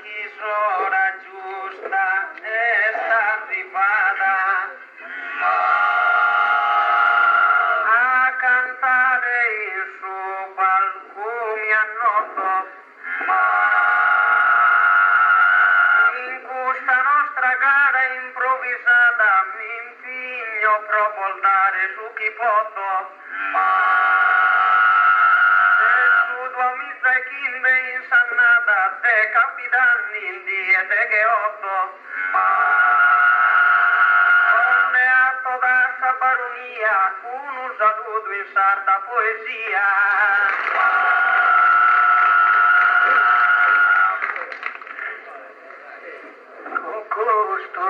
chisora giusta è sta arrivata a cantare il suo balcone a noto in questa nostra gara improvvisata mi impegno proprio a dare su chi posso insannata te capitani in diete che otto con atto da sa baronia un saluto in sarda poesia con questo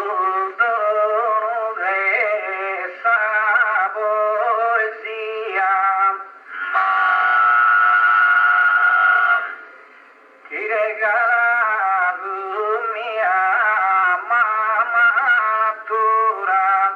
dono dessa poesia ti regalato mia mamatura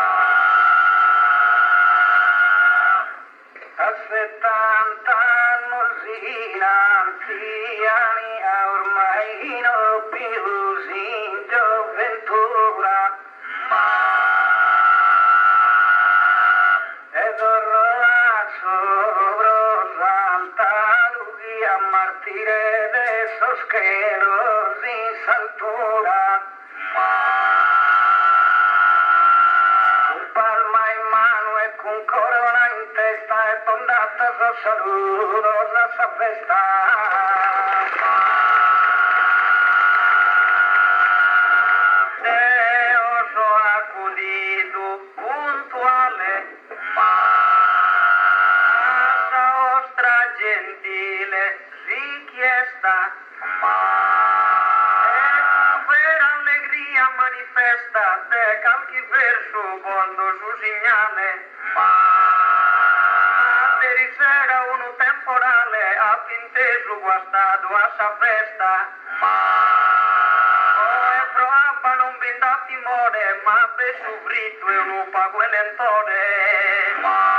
a 70 anni anziani ormai non più in gioventura e torno sopra Santa Lucia martire de esos scheros in saltura con palma in mano e con corona in testa e tondata so saludos a sa festa Deo so acudido puntuale gentile richiesta e con vera allegria manifesta te calchi verso volto su segnale ieri sera uno temporale ha inteso guastato a sa festa e proabba non vinda timore ma per soffritto e un pago elentore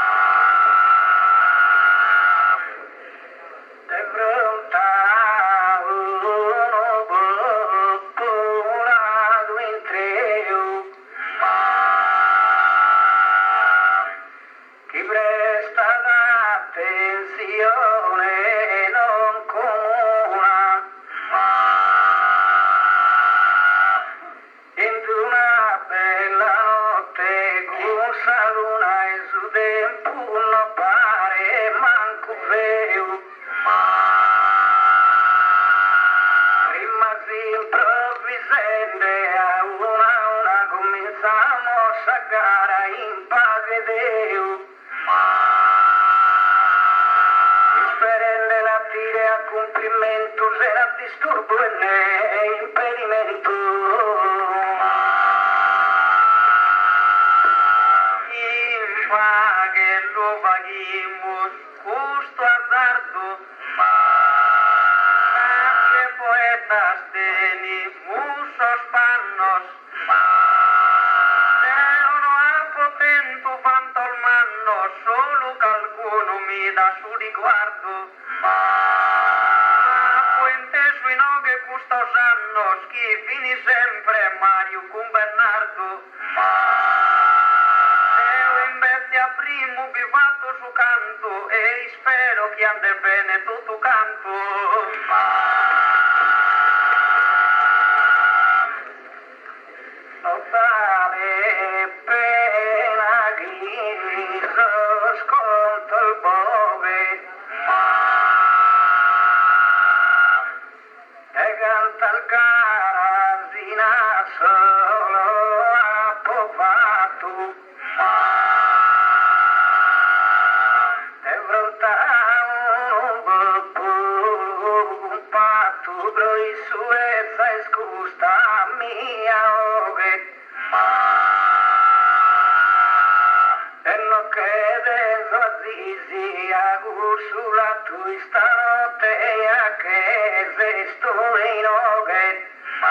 gara in pace Deo sperelle la tire a complimento sarà disturbo e ne impedimento in paghe lo paghimus justo azzardo anche poetas teni musos pannos solo qualcuno mi dà su riguardo ma fuente sui nove custos annos chi fini sempre Mario con Bernardo io invece a primo vivato su canto e spero che ande bene tutto canto totale pena griso sconto il bove e canta il carasina solo approvato e brontano un patto broi suezza e scusta mia oghe e non crede Azizi sulla tua stanotte a che se sto in oghe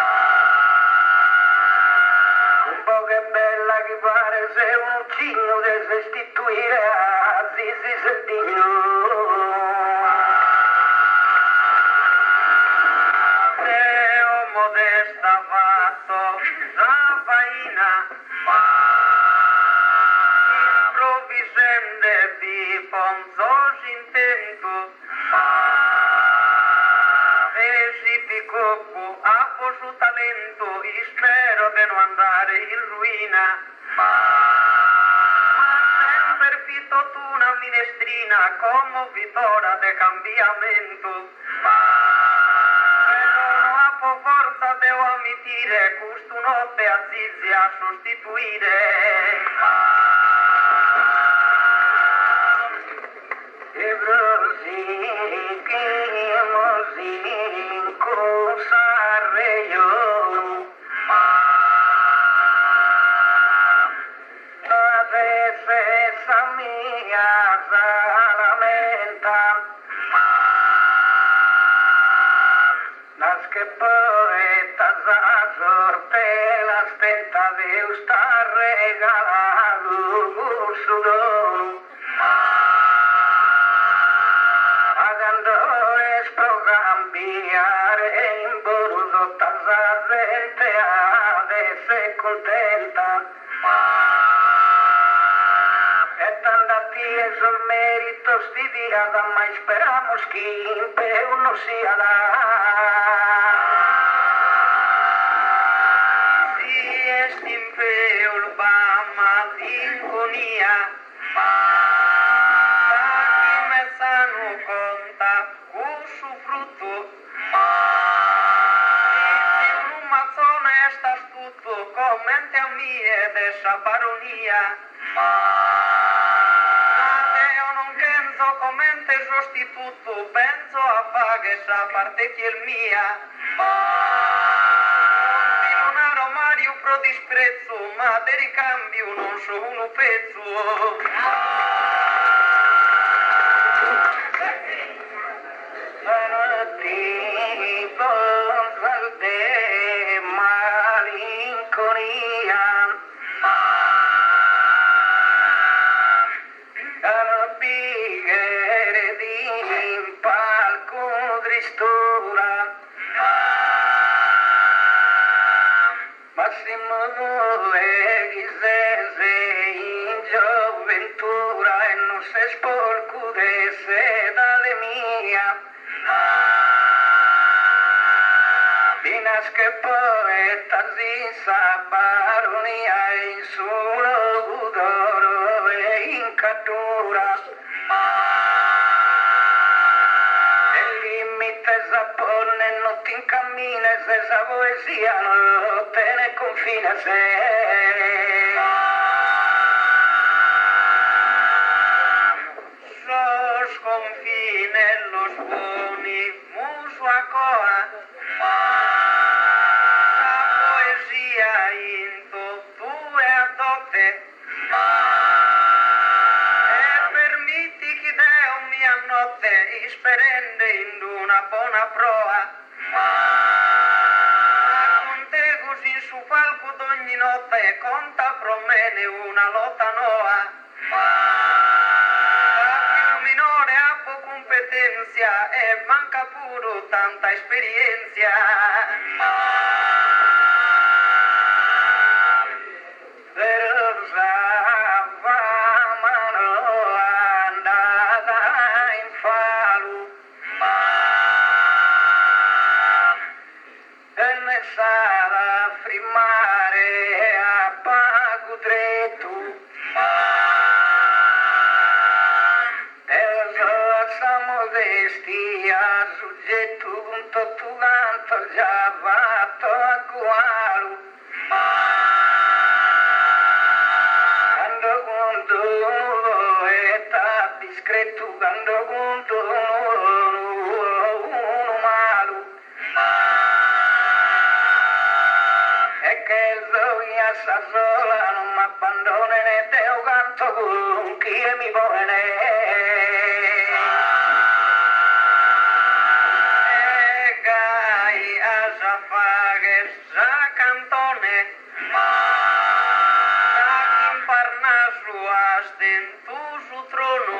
un po' che bella che pare se un cigno di sostituire a Azizi Sardino Improvisende di ponzoso intento e si picocco a su talento e spero di non andare in ruina. Ma sempre fitto tu una minestrina come vittoria de cambiamento. Però a po' forza devo ammettere questo notte a zizi a sostituire. E così che così incrociare io. Esa mia lamenta, las que poetas a sorte las tenta de estar regalado su don. Pagando es programar en bordo tasa gente a se contenta. Esos méritos de diada, mas esperamos que impeu no sia da. Si este impeu bama sinfonia, daqui me sano conta cusso frutto. Se numa zona estás tutto, comente a mia dessa baronia. Commente sostituto, penso a fare esa parte che è mia. Non Mario pro disprezzo, ma di ricambio non so uno pezzo. Tipo de malinconia. Massimo Elisese in gioventura e non se sporcudesse dalle mia. Finas che poeta si sa baronia in solo udoro e in cattura. Zapone no ti incammines esa poesia no tiene confine se. Los confines los buoni muso a coa. La poesia into tu e a tote. E permitti che Deo mi annotte isperende in una buona proa. Con te così su palco d'ogni notte conta promene una lotta noa. Più minore ha poco competenza e manca puro tanta esperienza. Sara frimare a pago dretto e la modestia soggetto punto tu canto già fatto a guaro quando conto e ta discreto quando conto uno malo. Sta sola non mi abbandona né te o canto con chi mi vuole e gai a fare sa cantone da chi parna su astentu su trono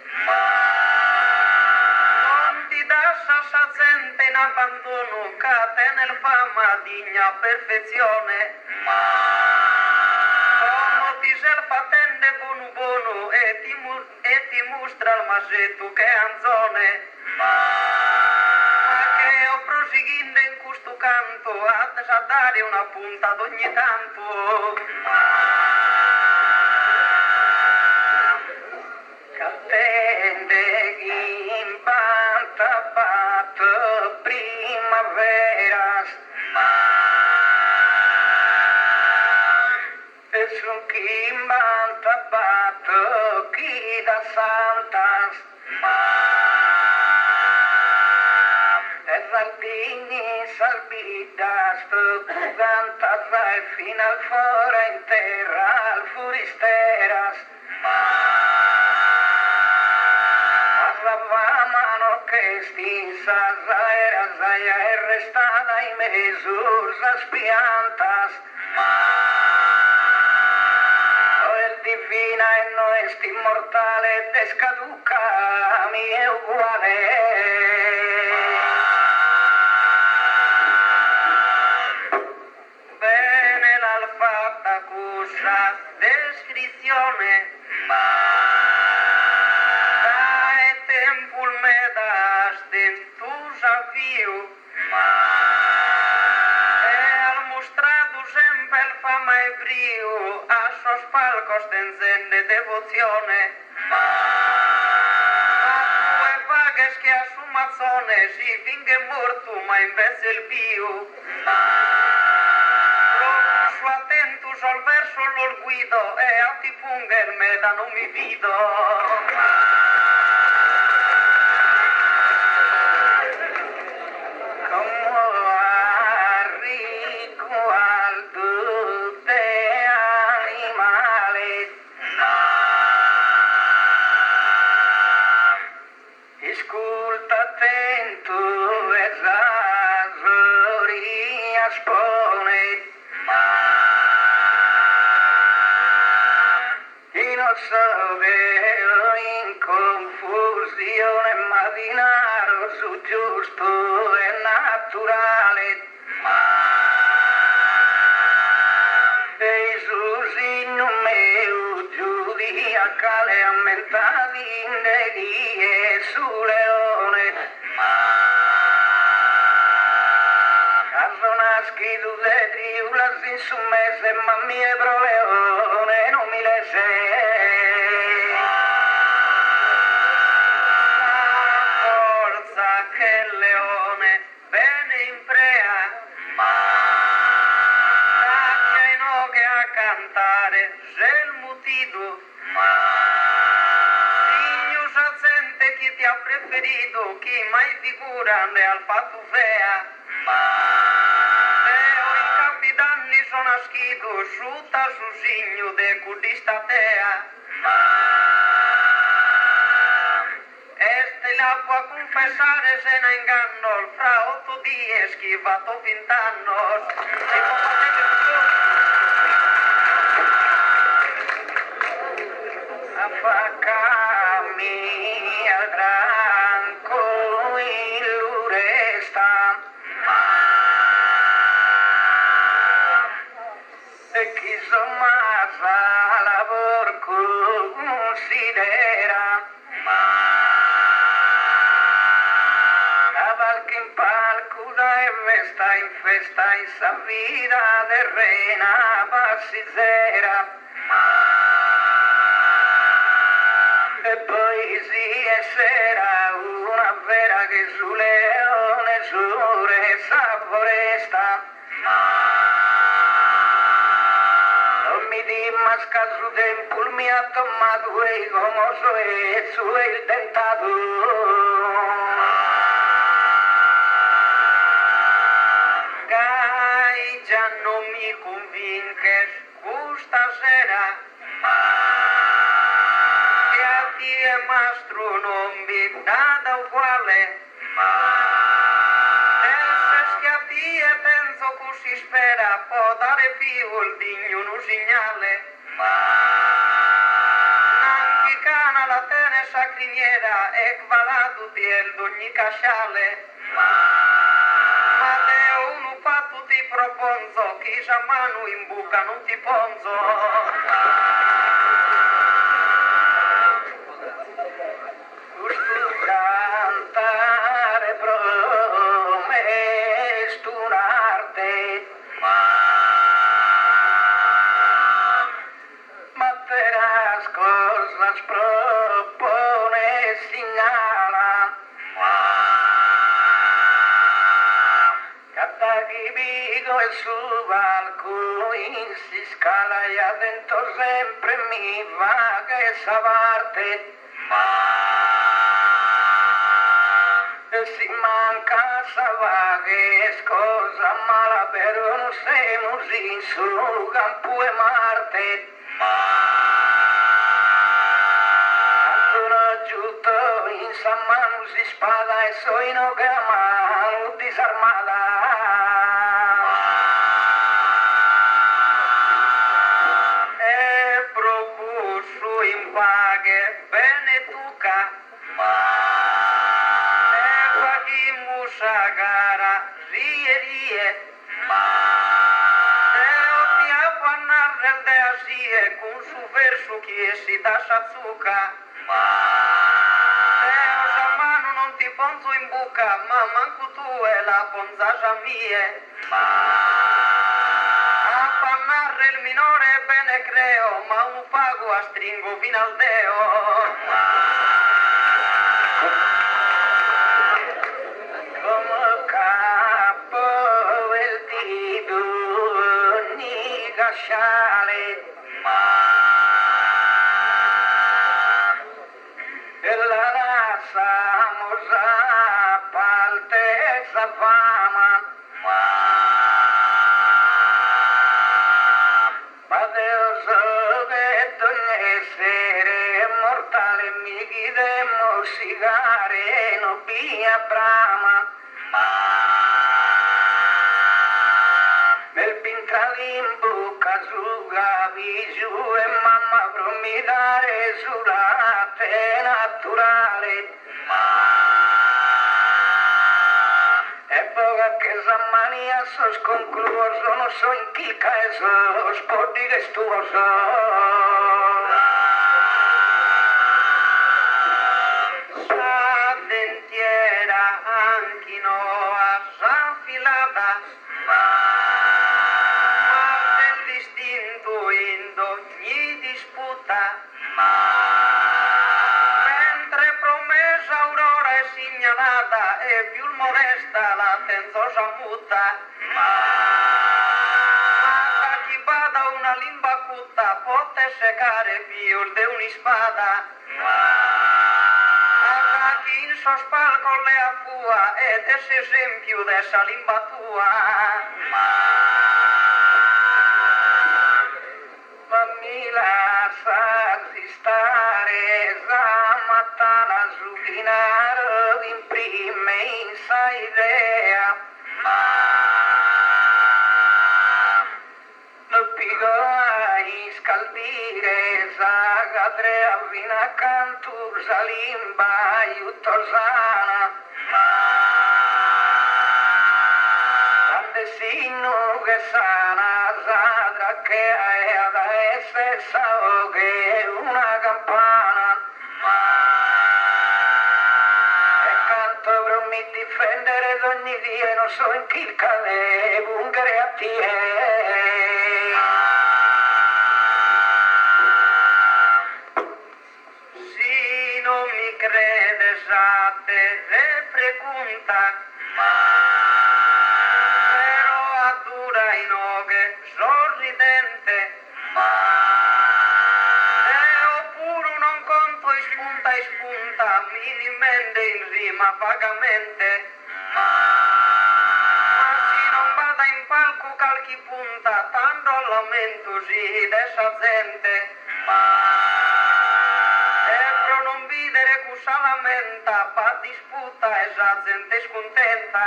non ti dà sa gente in abbandono che te nel fama digna perfezione. il patente buono buono e ti mostra il masetto che è anzone. Ma che ho proseguendo in questo canto a dare una punta ad ogni tanto. Catende in banta bat primavera. E son chi in banta bat chi da santas. E salpini salbidas pugantas vai fino al fora in terra al furisteras. Mano che stisa era zaia e restada in mesur las piantas. No es divina e no es immortale, descaduca mi è uguale. Bene l'alfata cusa descrizione. A sos palcos tenzende devozione. A tue vagues che a su mazzone si vingue morto ma invece il pio. Su attento sol verso l'ol guido e a ti funger me da non mi vido. Ascolta attento e Zazoria spone. Chi non sapeva in confusione ma dinaro su giusto e naturale. E Susi non meu giudiacale ammentati indeghi su leone. Caso naschi tu de triulas in su mese ma mie pro leone non mi lese. La forza che il leone bene imprea. Cantare gel mutido. Signo gente chi ti ha preferito, chi mai figura ne al fatto fea. Eo i capitanni sono nascido, sciuta su signo de cudista tea. Este la può confessare se ne inganno, fra 8 die schivato 20 anni. Facami al branco illuresta e chi somma lavor considera cavalca in palco da e vesta in festa in sa vida terrena passizera. E poesia sera una vera che su leone suresa foresta. Non mi dimasca su tempo mi ha tomato e come so e su il tentato. Gai già non mi convinques questa sera. Mastro non vi nada uguale. Penses che a te penso che si spera può dare più il digno un segnale. Anche cana la tene sacriniera e valato di ogni casciale. Ma te uno fatto ti proponzo chi sa mano in buca non ti ponzo. aquí vivo en su balcón y si scala y adentro sempre mi va che savarte si manca savaghe cosa mala però non siamo in su campo e Marte giusto in sa mano si spada e sono che a mano disarmata e propuso in paghe bene tuca e paghi musagara rie e ti appannare de asie con su verso che si da sazuka non ti ponzo in buca, ma manco tu e la ponzaggia mia. A pannare il minore bene creo, ma un pago a stringo fino al deo. Come capo il dito, ni gasciale. Fama ma Dio che essere mortale mi chiedemo sigare non via brama nel pintralimbo casuga vigiu e mamma promidare sulla te naturale che zamania sos concluoso, non so in chi caso, sporti che stuoso. Sa dentiera anche noa, sa filata, ma del distinto in ogni disputa, mentre promessa aurora è segnalata e più modesta la tenzosa muta ma chi bada una limba cutta pote secare più di un'ispada ma chi in sospal con le affua ed es esempio dessa limba tua ma mi lascia stare zamatta la zuchinare in prime in sa idea non pigola in scaldire zagadre avvina cantur zalimba aiutosana tante sinu che sana zaga che è adesso sao che una campana mi difendere d'ogni dia non so in chi cade bungere a te si non mi crede sate le pregunta però a dura in oghe sorridente spunta minimamente in rima vagamente ma si non vada in palco calchi punta tanto lamento si dessa gente e pro non videre cusa lamenta pa disputa e sa gente scontenta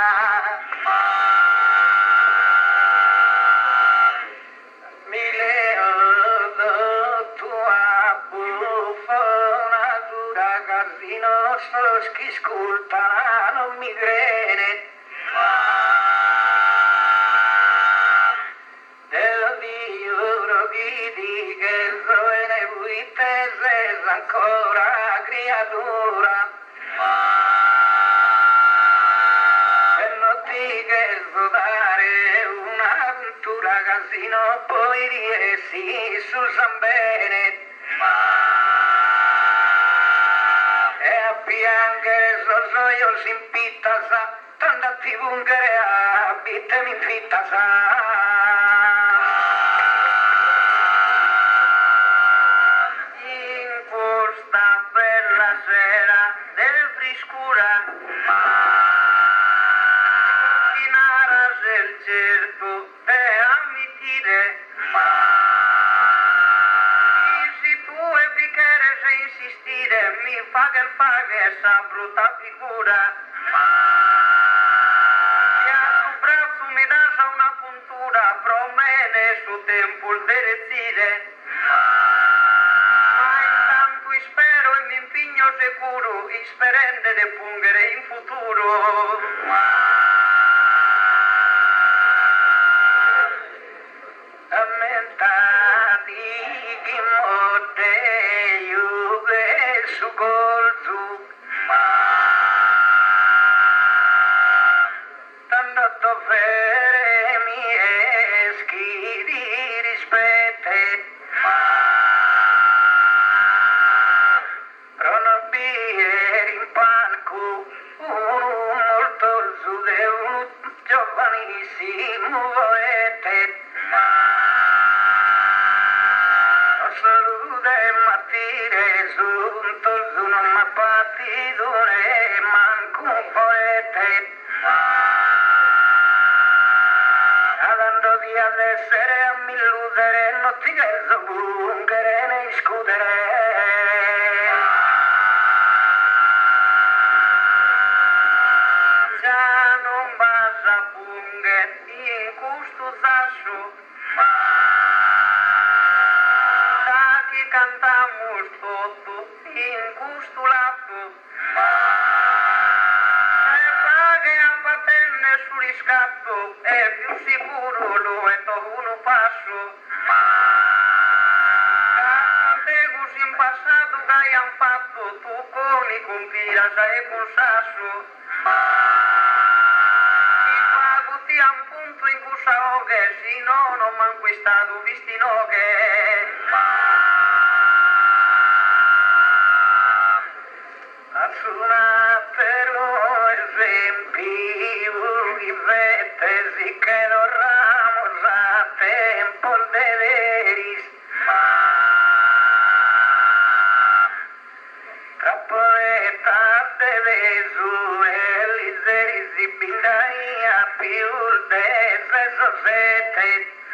mi leo tua buffona ragazzino sos chi ascoltano migrene del Dio chi che sono buitese ancora creatura e non ti che dare un'avventura ragazzino poi riesci su San Bene piangere sono io si impita sa tanta ti bungere a te mi fitta sa. In questa bella sera del friscura Inaras el certo e ammitire e se tu e quieres insistire mi pague esa bruta figura e a tu brazo me das a una puntura promene su tempo de decide ma intanto spero e mi impegno sicuro sperende de pungere in futuro. Ammentati chi morte yuge su golzu tanto dovere mi eschi di rispette pronobieri in palco uno molto zude uno giovanissimo poete salude matire giunto su non ma partidure manco un poete andando via d'essere a mi illudere non ti reso bungere ne scudere già non basta punghe in questo zascio cantamos tutto in questo lato e paghe a patenne sul riscatto è più sicuro lo è uno passo Cantegos in passato che hai fatto tu con i compiras e con sasso i pago ti han punto in cusa oghe si no non m'han questato visti noghe Assuna però esempi i vettesi che dorramos a tempo de veris Trapoetas de besu eliseris y pindaria piur de sesosete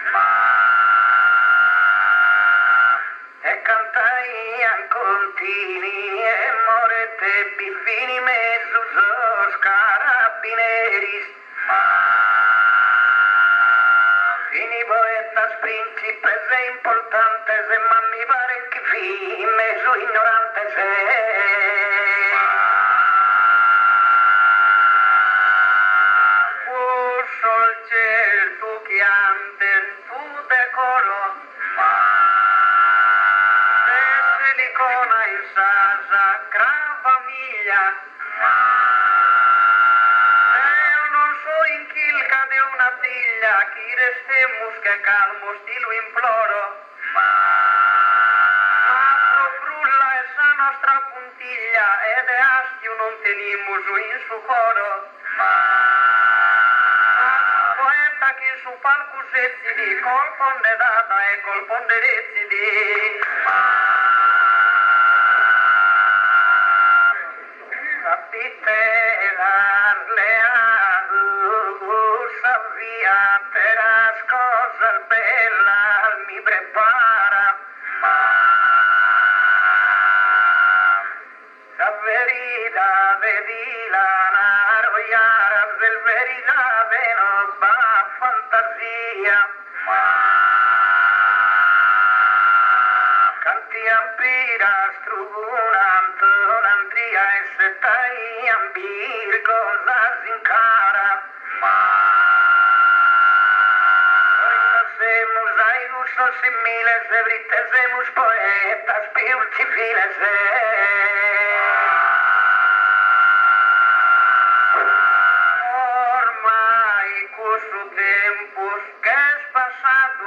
e cantaian contini e morete bivini mesusos carabineris fini poetas principes e importantes e mammi paren che fi mesu ignorantes sol certo che anden tu decoro silicona in sasa, gran famiglia. Io non so in chilca di una figlia, chi restemus che calmo stilo imploro. Ma frulla esa nostra puntiglia, e de astio non tenimus in su coro. Poeta che su palco sezzidi, colponde data e colponde rezzidi. Capitelarle a sabia per as cosas bellas mi prepara la veridade di la narroiara del veridade no va fantasia cantiam piras trubunant l'andria e setaiam virgosas in cara Semus aigusos similes de britesemus poetas piur civiles ormai cuso tempus que es pasado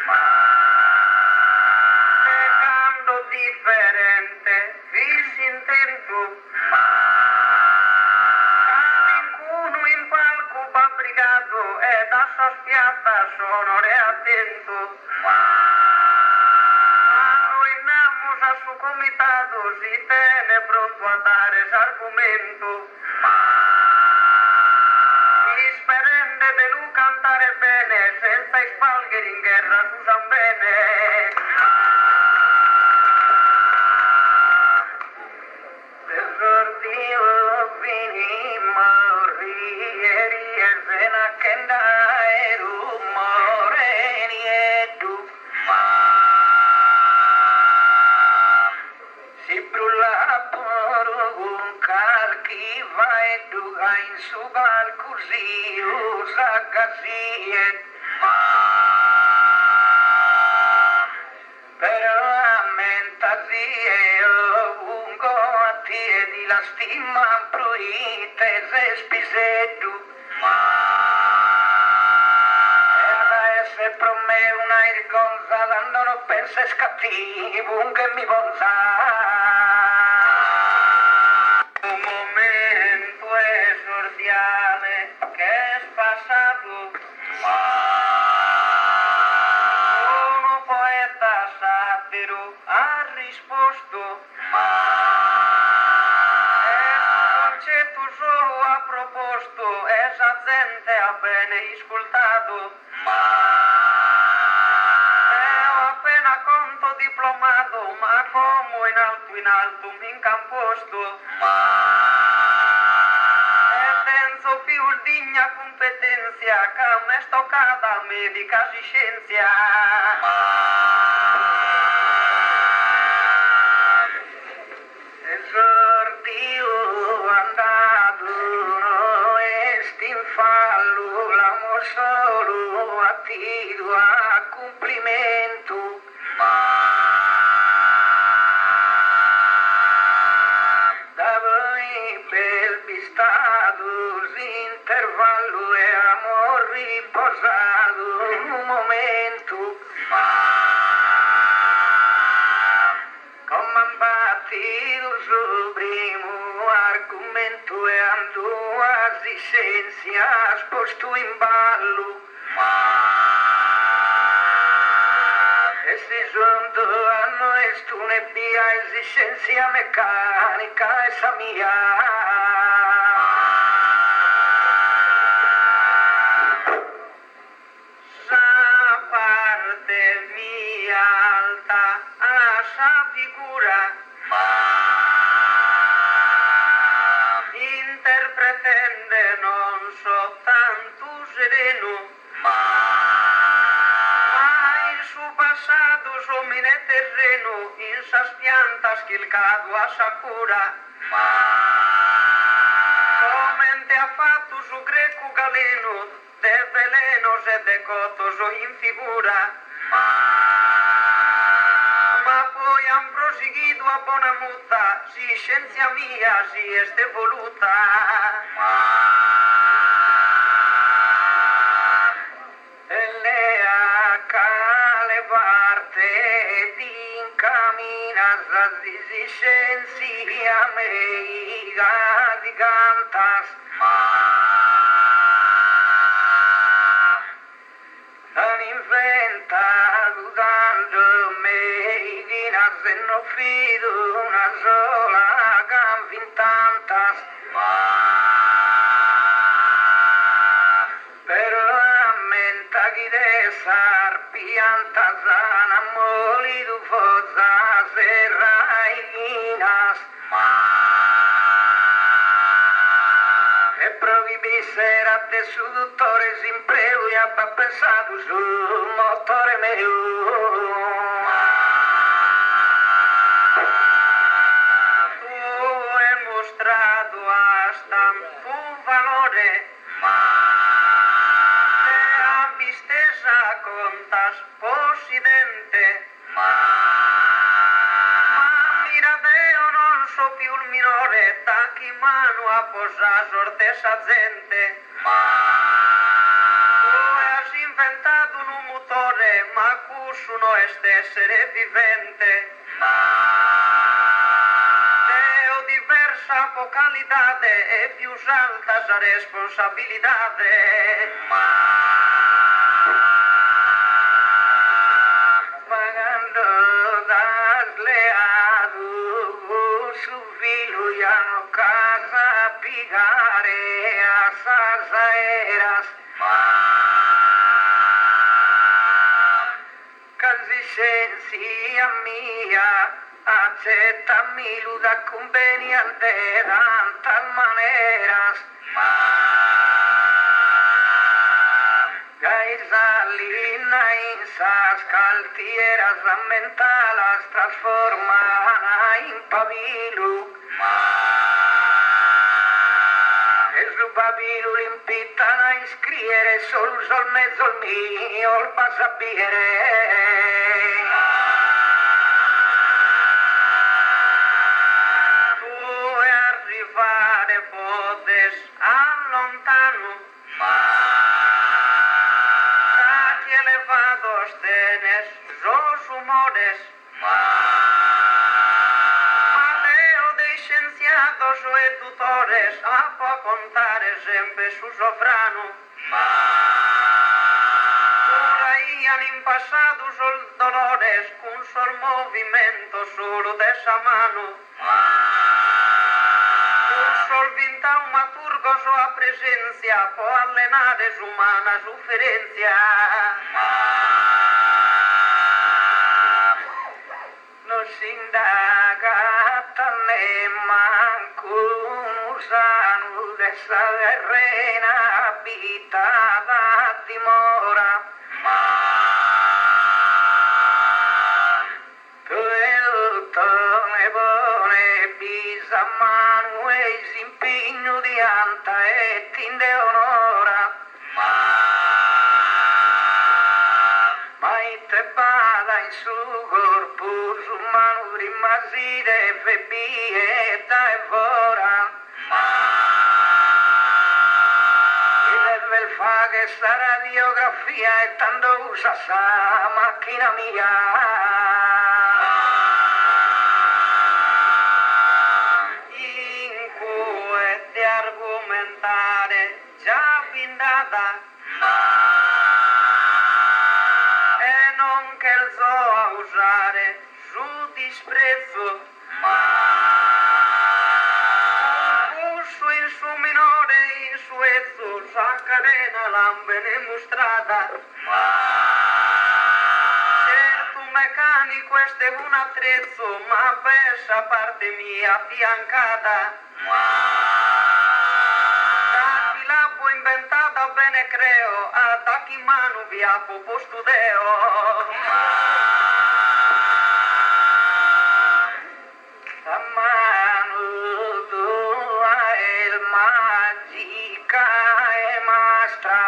dejando diferente vis intento a ninguno in palco fabbricato e lascia spiatta, sono attento. Noi innamos a su comitato, si tiene pronto a dare l'argomento. Mi sperende de lui cantare bene, senza spalghere in guerra su San Bene. Desordio vini mauri eri zena kenda eru moreni edu si brulla por un calchi vai du gain subal così usa casiet però e di la stima proite se spiseddu e adesso per me una irgonza dando non pensa scattivo che mi bonza un momento esordiale che è passato uno poeta satiro ha risposto a proposto, esa gente ha bene ascoltato. Ho appena conto diplomato, ma come in alto mi incamposto. E penso più digna competenza che a me stoccata medica e scienza. Esordio andato in fallo l'amor solo attivo a complimento da voi bel bistato intervallo e amor riposato un momento comandati sul primo argomento e andò a scienza sposto in ballo e si giunto a noi stunebia esistenza meccanica essa mia sa parte mia alta a sa figura interpretende non soltanto sereno ma il suo passato somine terreno in sa spianta schilcato a sa cura come ha fatto su greco galeno de veleno se de cotoso in figura ma poi han proseguito a buona mutta, si scienza mia si è evoluta. E lei a cale parte di incamina la scienza meiga di cantas. Non inventa dudando me vina se non fido una sola gambin tantas però ammenta chi de sarpianta zana moli du foza serrainas e proibissera de seduttore simpreu e abba pensato sul motore meu tu hai mostrato hasta tu valore te a vistesa contas possidente ma miradeo non so più il minore da chi mano a posar sorte sa gente tu hai inventato un motore ma cussuno est essere vivente te o diverso diversa vocalidade e più alta la responsabilidade. Pagando dasleado su filo ya no casa pigare a sasaeras. Casicencia mia, accéttami luda conveniente tantas maneras. Gaisalina insas caltieras mentalas transforman in pavilu. E su pavilu l'impitano a iscrivere sol mezzo il mio il passapiere. Podes allontano, casi elevados tenes los humores, maleo de scienziados e tutores a po contare sempre su sovrano. Traían in pasado sol dolores un sol movimento solo de esa mano. Solvinta un maturgo sua presenza può allenare umana sofferenza. Non si indaga tale manco usano dessa terrena abitata dimora. Manu e impegno di anta e tinde onora. Ma te bada in su corpo su manu rimasire febbieta e vora. E deve fa che sta radiografia e tanto usa sa macchina mia. Già blindata e non che il zo a usare su disprezzo in su minore in su ezzo sa cadena l'ambene mostrata. Certo meccanico este un attrezzo ma versa parte mia affiancata. Inventata bene creo, attacchi in mano via postudeo. La mano tua è magica e mastra.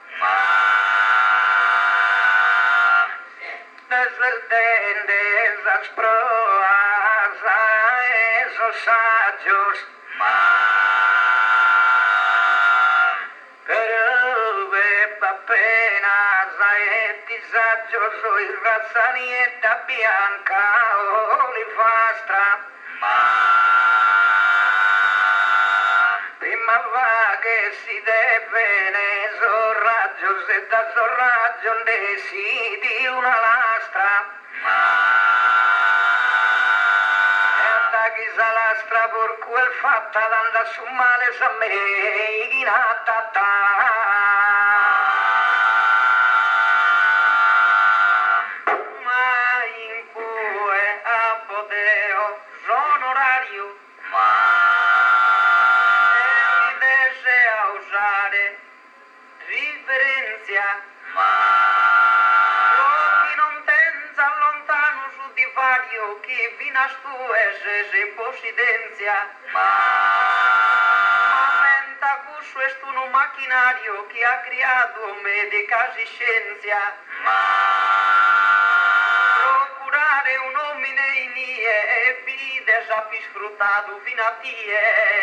Desveltendes las proas a esos sagios. Soy raza nieta bianca olivastra. Prima va che si deve sorraggio se da sorraggio decidi una lastra. E attacchi sa lastra per quel fatta d'anda su male sa me in attata. Che vinas tu eses in posidencia. Momenta cusso est un macchinario che ha creato medicas e scienza. Procurare un homine inie e vides a sfruttato fino a tie.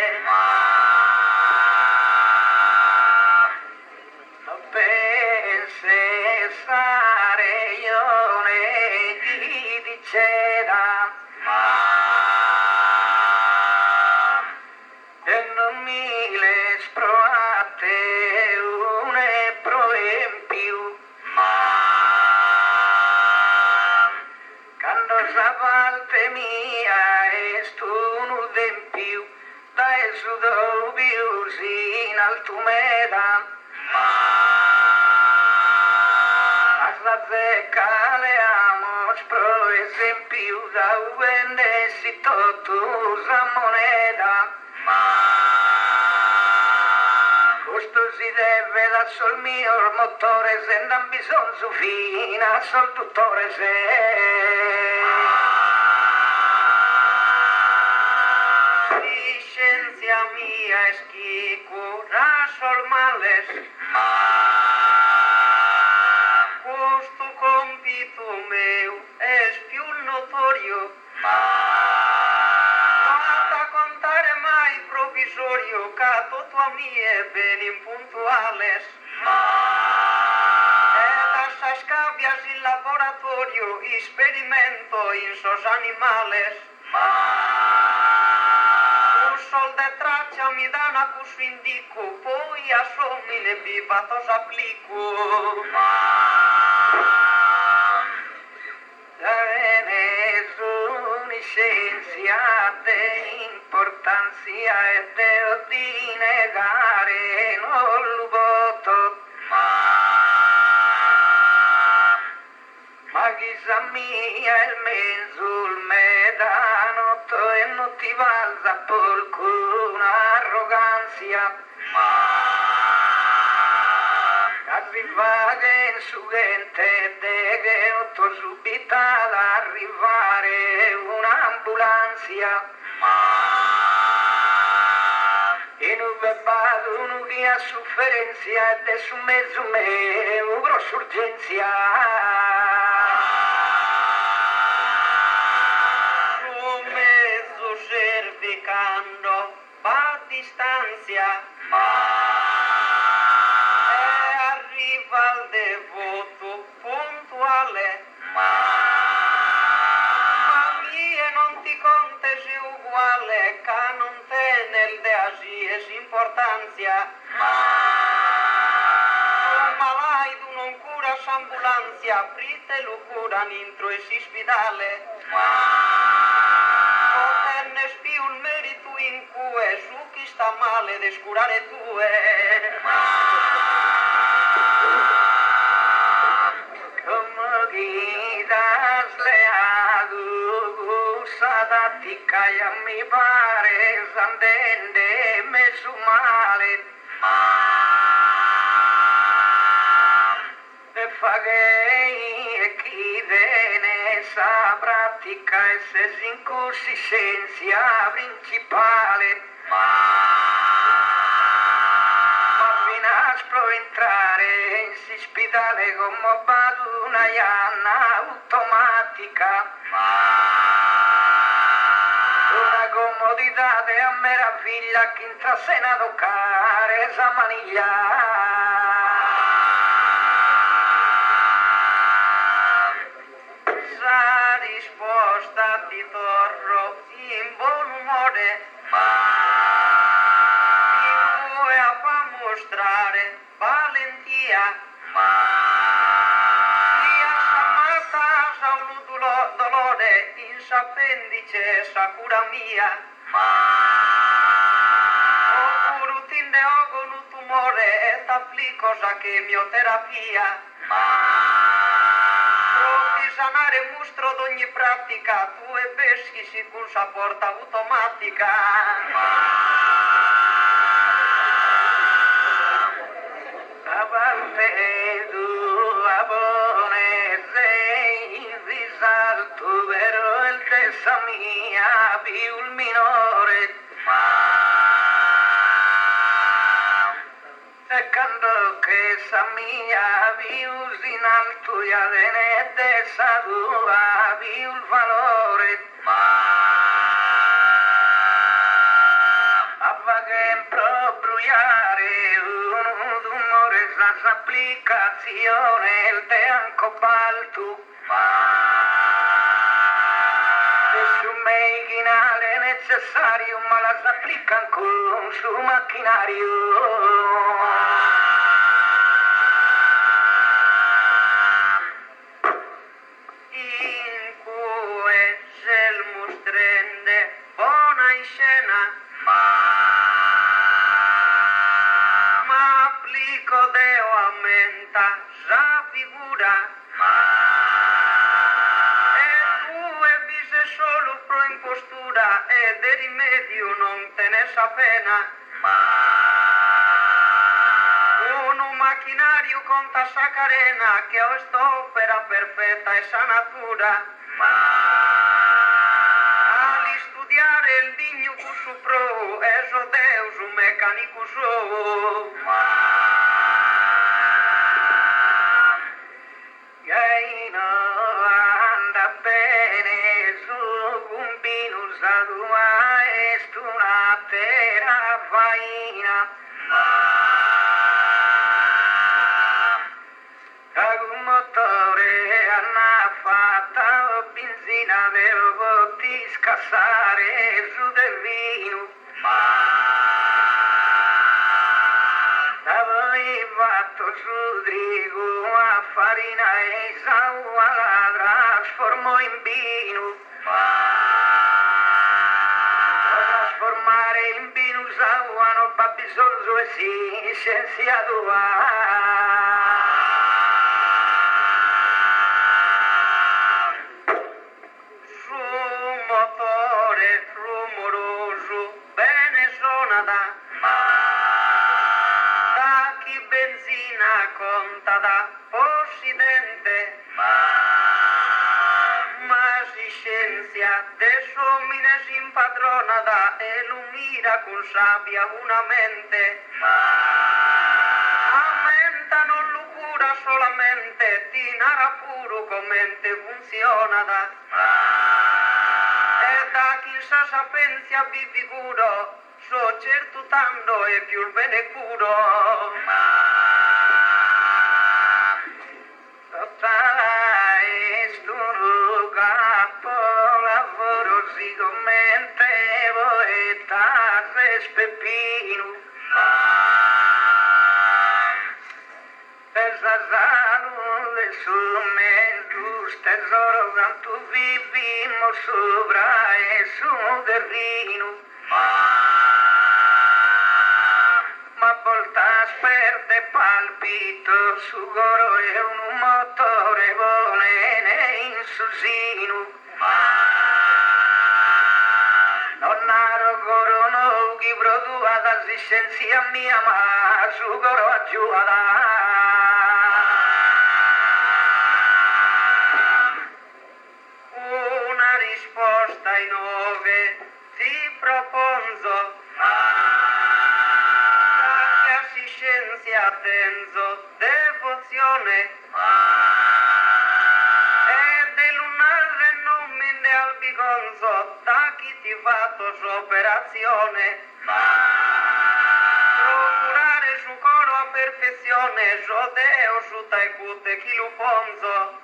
Pense stare io ne diceda. esempio da vende si totusa moneta. Questo si deve da sol mio il motore se non bisogno su fina sol tuttore se. Scienza mia es chi cura sol males. Questo compito meu es più notorio. Basta contare mai provvisorio che tutto a mie ben impuntuales. Ed assai scavias in laboratorio experimento in sos animales. Un sol de traccia mi dan a cus indico, poi a somine vivatos applico. Eres una scienza di importanza e devo di negare non lo voto. Ma chissà mia il mezzo il medanotto e non ti valsa porco arroganza. Arriva che in su gente deve otto subito ad arrivare un'ambulanza. E non vedo una via sofferenza ed è su mezzo me una grossa urgenza. Su mezzo cervicando va a distanza. Al devoto puntuale. Ma mie non ti contesi uguale che non te nel de agies importanza. Un malaido non cura s'ambulanza, aprite lo curan intro e si spidale. Poterne spiu il merito in cue, su chi sta male de scurare tue. Sadatica e mi pare s'antende messo male. E fa che chi viene sa pratica e se si inconsistenza principale. Ma vinasco entrare in si spidale come vado una ianna automatica. Una comodità e a meraviglia che intrassena a toccare esa maniglia. Sa risposta ti torro in buon umore. Ti vuoi a mostrare valentia. Dolore in s'appendice sa cura mia. Oppure tinde ogo un tumore e t'applico sa chemioterapia. Provi sanare mostro d'ogni pratica, tu e peschi si con sa porta automatica. A parte tu abone sei risalto vero il testa mia più il minore. E quando che sa mia più in alto e adenete sa tua più il valore. Avvaghe bruciare un tumore sa applicazione il teanco balto. Su macchinale necessario ma la s'applica con su macchinario. In cui se il mostrende buona in scena. Ma applico deo aumenta sa figura. E tu cura e de rimedio non te ne sa pena. Uno macchinario conta sa carena che ho st'opera perfetta e sa natura. Ali studiare il digno curso pro e so Deus un meccanico so. Anda bene su un binus ad una terra faina. Un motore hanno fatta benzina devo ti scassare su del vino. Avevi fatto su drigo a farina e saua la trasformò in vino. Trasformare in vino saua non fa bisogno e sì, scienziato su un motore rumoroso bene suonata. Da chi benzina conta da possidente. Ma si scienzia de somine si impadronata e lumira con sabbia una mente. Aumenta non lo cura solamente, ti narra puro commente funzionata. E da chi sa sapenzia vivi curo, so certo tanto e più il bene curo. Sto capo lavoro sicuramente e tasse speppino. Per salute su me giusto tesoro quanto vivimo sopra e su terreno. Ma volta sperde palpito su coro e un motore buone in susino. Non ero coro no chi produca d'assistenza mia ma su coro aggiuda. Una risposta in ove ti propongo. Tenzo, devozione e dell'unare nome de albigonzo da chi ti fatto s'operazione procurare su coro a perfezione so Deo su taicute chi lo ponzo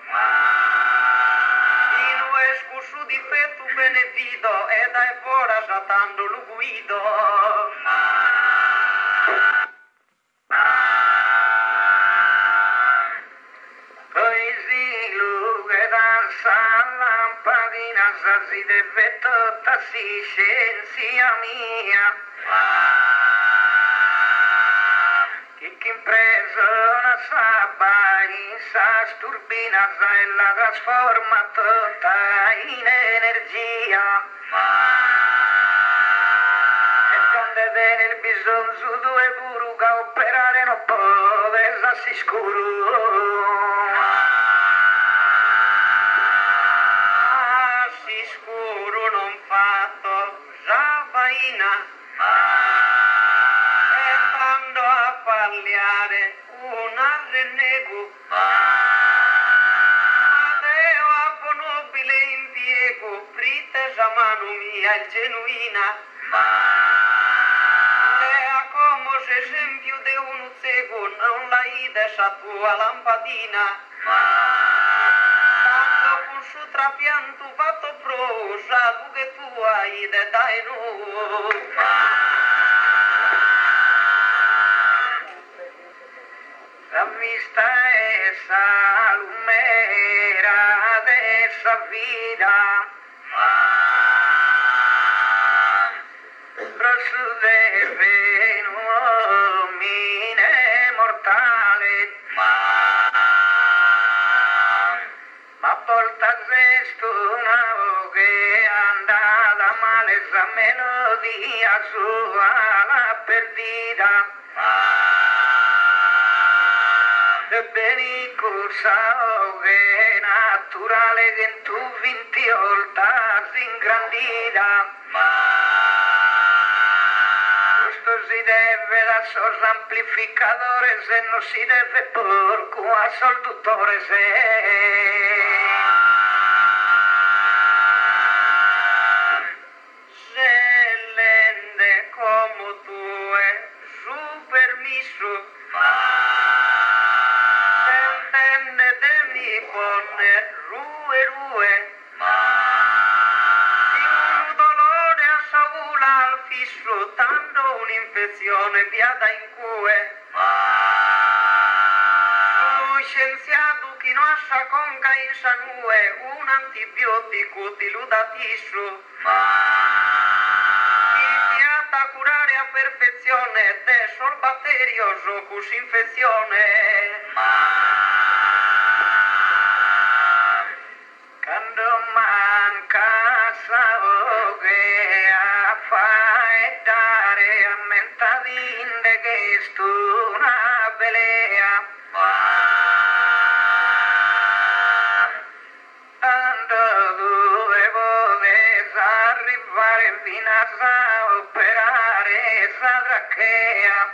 in uescu su difetto benevido e dai fora satando lo guido. Lampadina si deve tutta si scienza mia. Chi impreso una sabba in sa turbina e la trasforma tutta in energia. E quando viene il bisogno su due guru che operare non può, si scuro. E quando a parliare una rennego Adeo a nobile impiego pritesa mano mia il genuina Lea come esempio de uno cieco non la ide sa tua lampadina con su trapianto fatto prosa tu che tua ide dai no. La vista essa lumera de esa vida rosso de fenomine mortale ma porta questo una che è andata male via sua la perdita. De benicusa che naturale che tu vinti olta ingrandita. Questo si deve da sos amplificadores e non si deve porco a sol tutore se. Como tú su permiso se entiende de mi poner rue y un dolore assaula al fisso dando un'infezione viata in cue lo scienziato che non sa conca in sangue un antibiotico dilutatisso a curare a perfezione de sol batterioso cus infezione. Quando manca saoge a fare dare a mentadinde che stu una pelea. Quando dovevo arrivare fino a operare esa trachea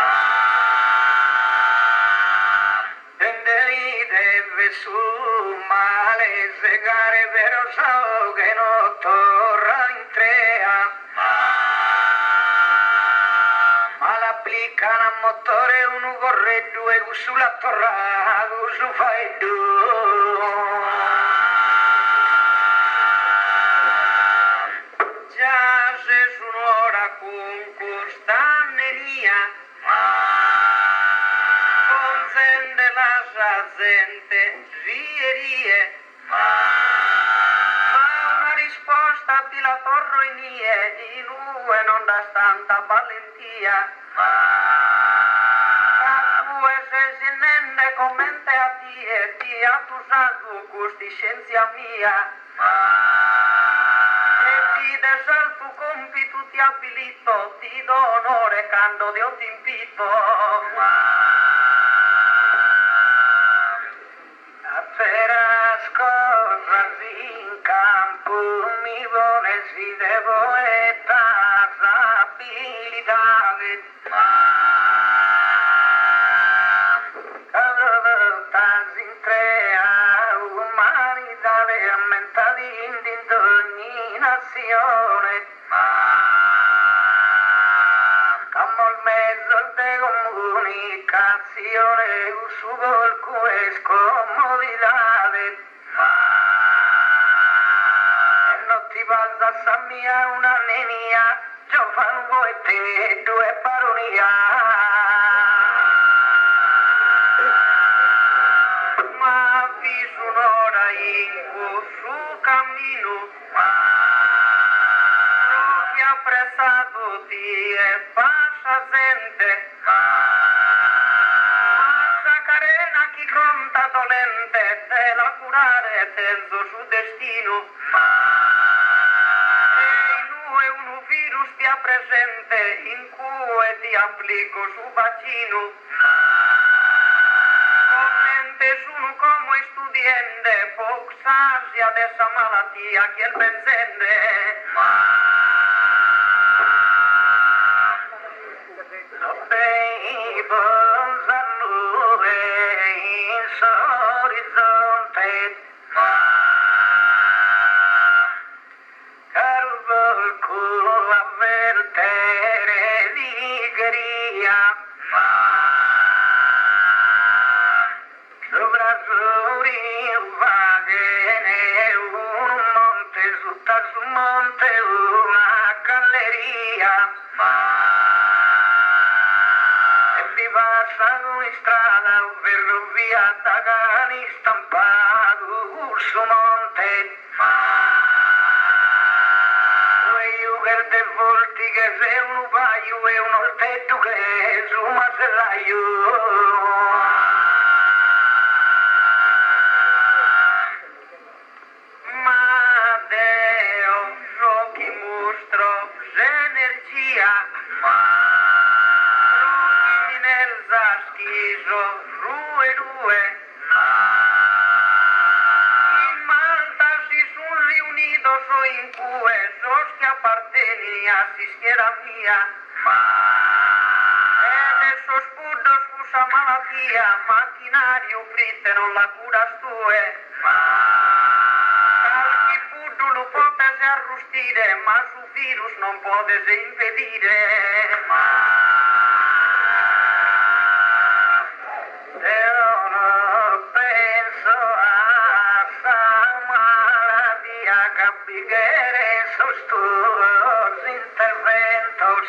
e deve su male segare però so che non torna in trea ma l'applicano a motore uno corre due sulla torra su fai due. Con costaneria consente la gente rierie ma una risposta ti la torro in in due non da tanta valentia a due se si nende commente a ti a tu santo gusti scienza mia de sal tu compito ti abilito, ti do onore quando Dio ti invito. A veras cosas in campo mi vuole si devo estas abilidades. Voltas in trea umanidade aumenta di ogni nazione. Como il mezzo de comunicazione uso qualche scomodidade e non ti passa a mia una nenia io fanno e te due paronia ma vi un'ora in questo cammino appressato ti e passa gente passa carena chi conta dolente te la curare senza su destino e in lui un virus ti ha presente in cui ti applico su vaccino commente sono come studiente poxasia de esa malattia che il benzende orizzonte caro culo avvertere vigheria sopra suri vaghe un monte su monte una galleria passano in strada un ferrovia Tagani stampato su monte io verde volti che sei un paio e un oltetto che su macellaio ma Deo so chi mostro se ne in cui sos che apparteni a schiera mia. Ed esos pudos fusa malattia, macchinario fritte non la curas tue. Calchi pudo lo potese arrustire, ma su virus non potese impedire. Io penso a sta malattia, capire sos tuos interventos.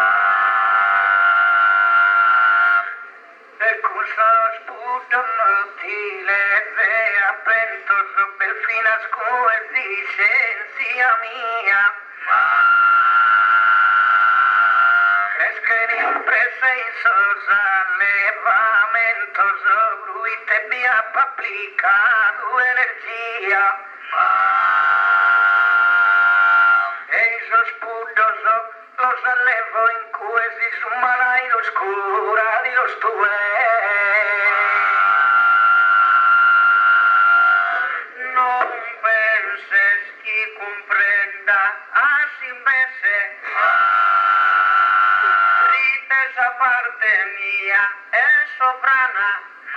Sos putos inutiles e apentos perfinas con licencia mía. Crees que imprecisos elevamentos bruite via aplicado energía. Esos putos los elevo in quesi sumarai oscura di los non penses chi comprenda así invece rites a parte mia è sovrana.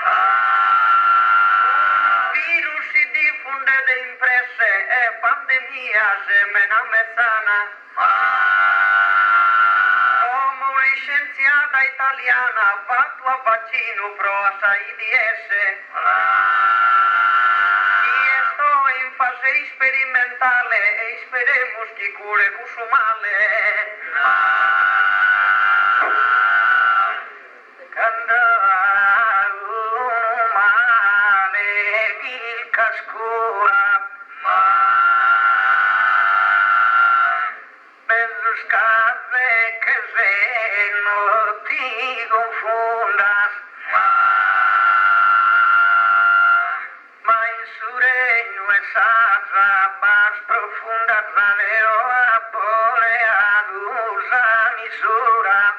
Un virus si diffonde de impresse e pandemia semena mezzana. Come scienziata italiana fatto a vaccino pro AIDS. Y sto in fase sperimentale e esperemos que cure questo male. Quando un male il cascura Buscave que se no ti confundas, ma in su regno esas ramas profundas radeo apole ad usa misura.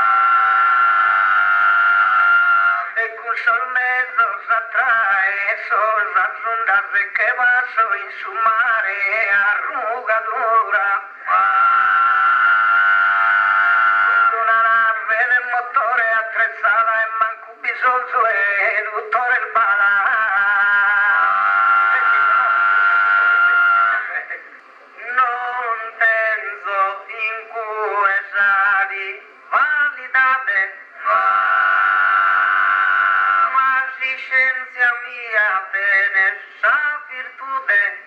E con sol mezzo s'attrae sos las ondas de que vaso in su mare arrugadura. Motore attrezzata e manco bisogno e dottore il bala. Non penso in cui sali validate, ma si scienza mia te sa virtute.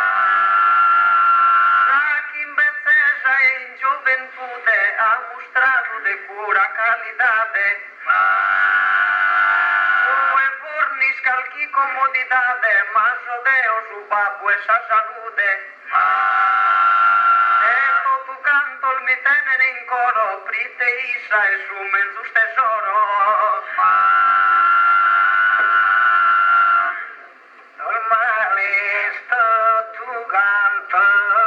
Sa chi in bellezza e in gioventute ha mostrato de pura qualitate. Come fornis calchi comoditate, ma so Deo su papo esa salute. E tu canto il mi tenere in coro, prite isa e su menzus tesoro. Normale sto tu canto,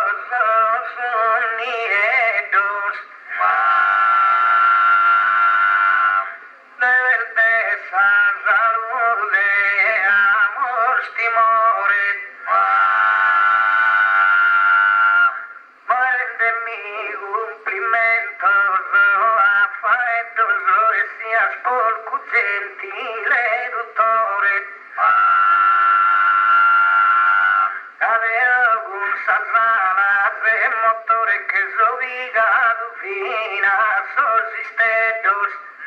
sonidos. Salute, amor, timore, de mi cumplimiento, affettoso e sias porco gentile dottore. Aveva un sazana, tre motore che sovigado fina, sosistedos.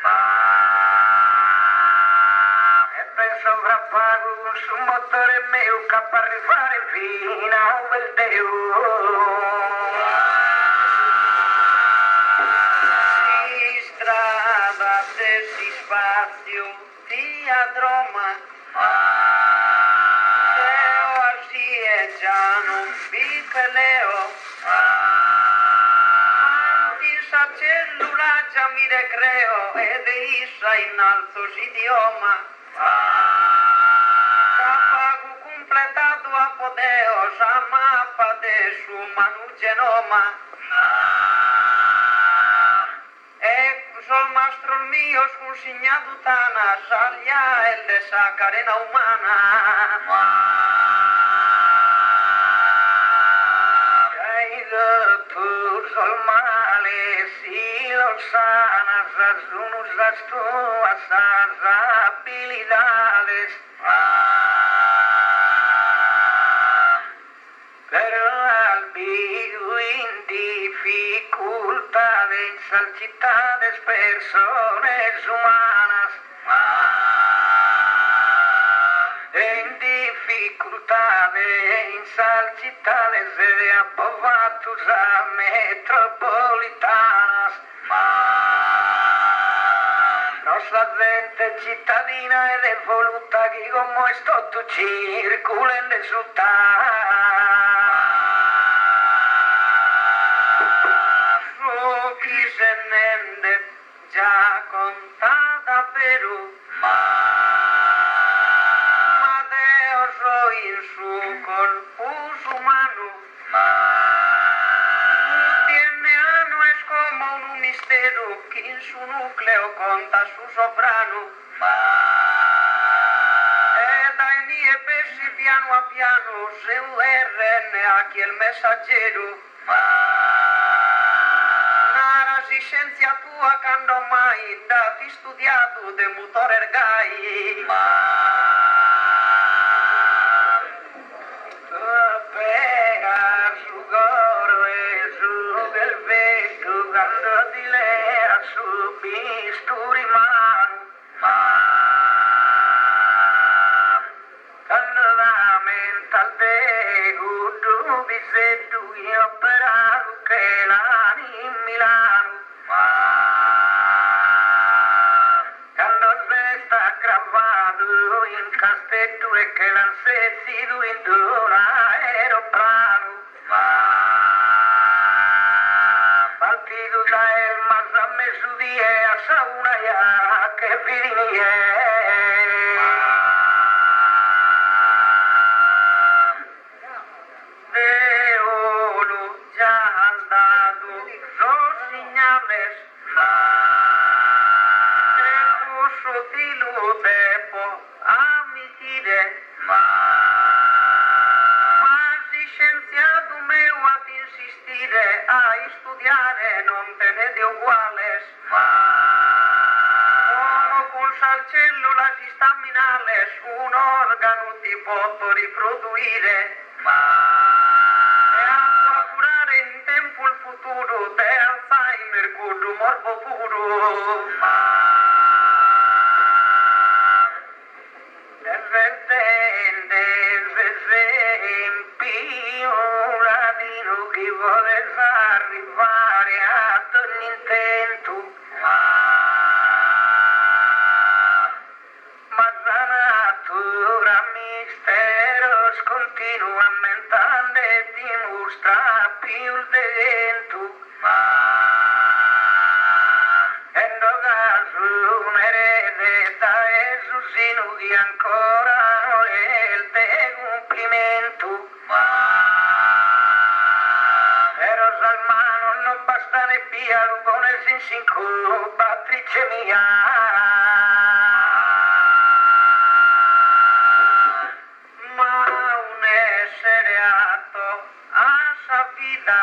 Sovrappago su motore mio che per rifare fino a quel Deo. Si strada, se si spazio, ti adroma. Deo así e già non vi peleo. Mantis a cellula già mi recreo ed issa innalzo idioma. Capago completato a podeo, sa mappa de su manu genoma. E sol mastro mio sconsignato tana, saglia el de sa carena umana. sul male si lo sanas las tuas habilidades. Pero al vivir dificultades, salchitades, personas humanas. En dificultades, insalcitades de apovatos a metropolitanas. Nostra gente cittadina ed è voluta che come sto tu circulen de su chi se nende già contata Perù. In su corpus humano, DNA no es como un mistero que en su núcleo conta su soprano. Persi piano a piano se RNA che il messaggero. Nara si scienza tua quando mai dati studiato de motor ergai. Che lancezzido in un aeroplano partido da el mas a mesudie a sauna ya che vinie de oro ya han dado los señales de puso tilo depo amicide. Ma si scienziato meu ad insistire a studiare non te ne di uguales. Uomo con cellule staminales un organo ti può riproduire. E a curare in tempo il futuro de Alzheimer con morbo puro. Che vuole arrivare ad ogni intento, ma la natura mistero continua aumentando e dimostra più il vento. E non caso un'eredità e susino di ancora il te complimento. Via Lugone sin cinco, Patrice mia. Ma un essere atto a sa vita,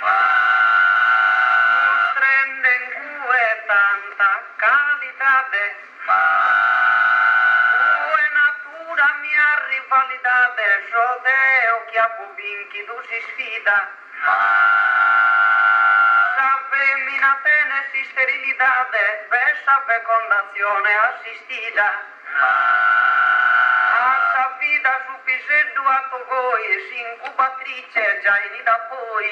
mostrando in cui tanta qualità, cui natura mia rivalidade, so Deo che ha vinchi tu si sfida. Femmina tenesi sterilidade, versa fecondazione assistita. A sa vida su piseddu a voi, si incubatrice già in da poi.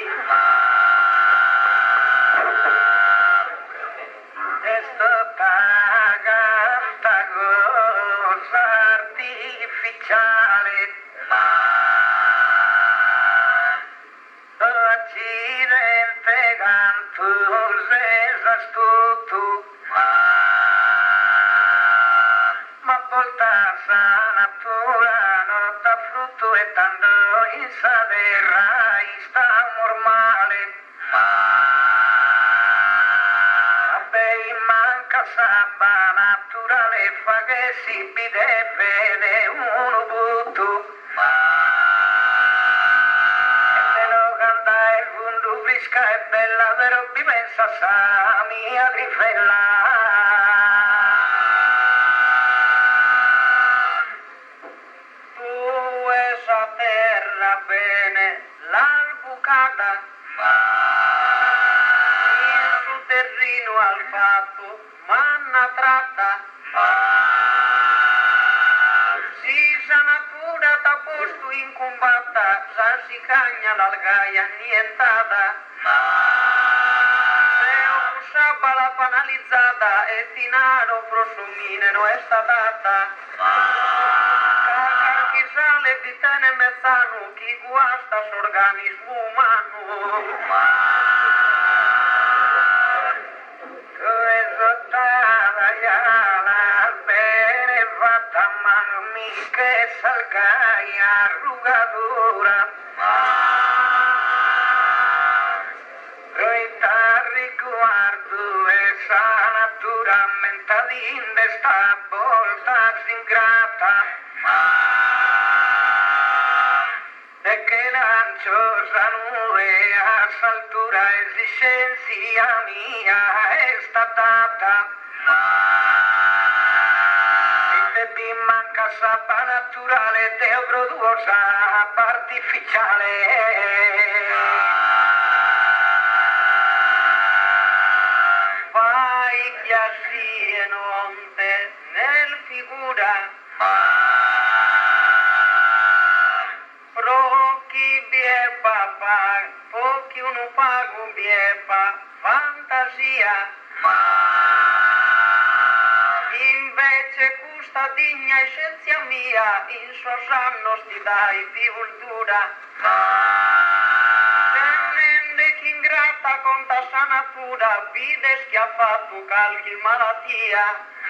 E sto tanta cosa artificiale. Accidente cantus tutto, ma voltarsa natura nota frutto e tanto in sa terra sta normale. Vabbè, manca sabba naturale fa che si pide bene uno butto. fresca e bella, però mi pensa sa mia grifella. Tu esa terra bene, l'albucata, il suo terrino al fatto, manna tratta, si sa natura da posto in combatta, sa si cagna l'algaia nientata, se usaba la panalizzata e dinaro prosumine no è stata, chi sale vitene mezzano, chi guasta s'organismo umano. Bene fatta mammi che salgai arrugadura, da riguardo essa natura mentadinde sta volta ingrata, e che lanciosa nube a s'altura esistenza mia è stata. Ti manca sappa naturale, te produosa artificiale. Vai chiasi e non te nel figura, pro chi bie papà, pochi uno pago biepa, fantasia. Invece questa digna essenza mia, in sosanno ti dai vivuldura, tenende chi ingrata conta sa natura, vide schiaffato calchi malattia,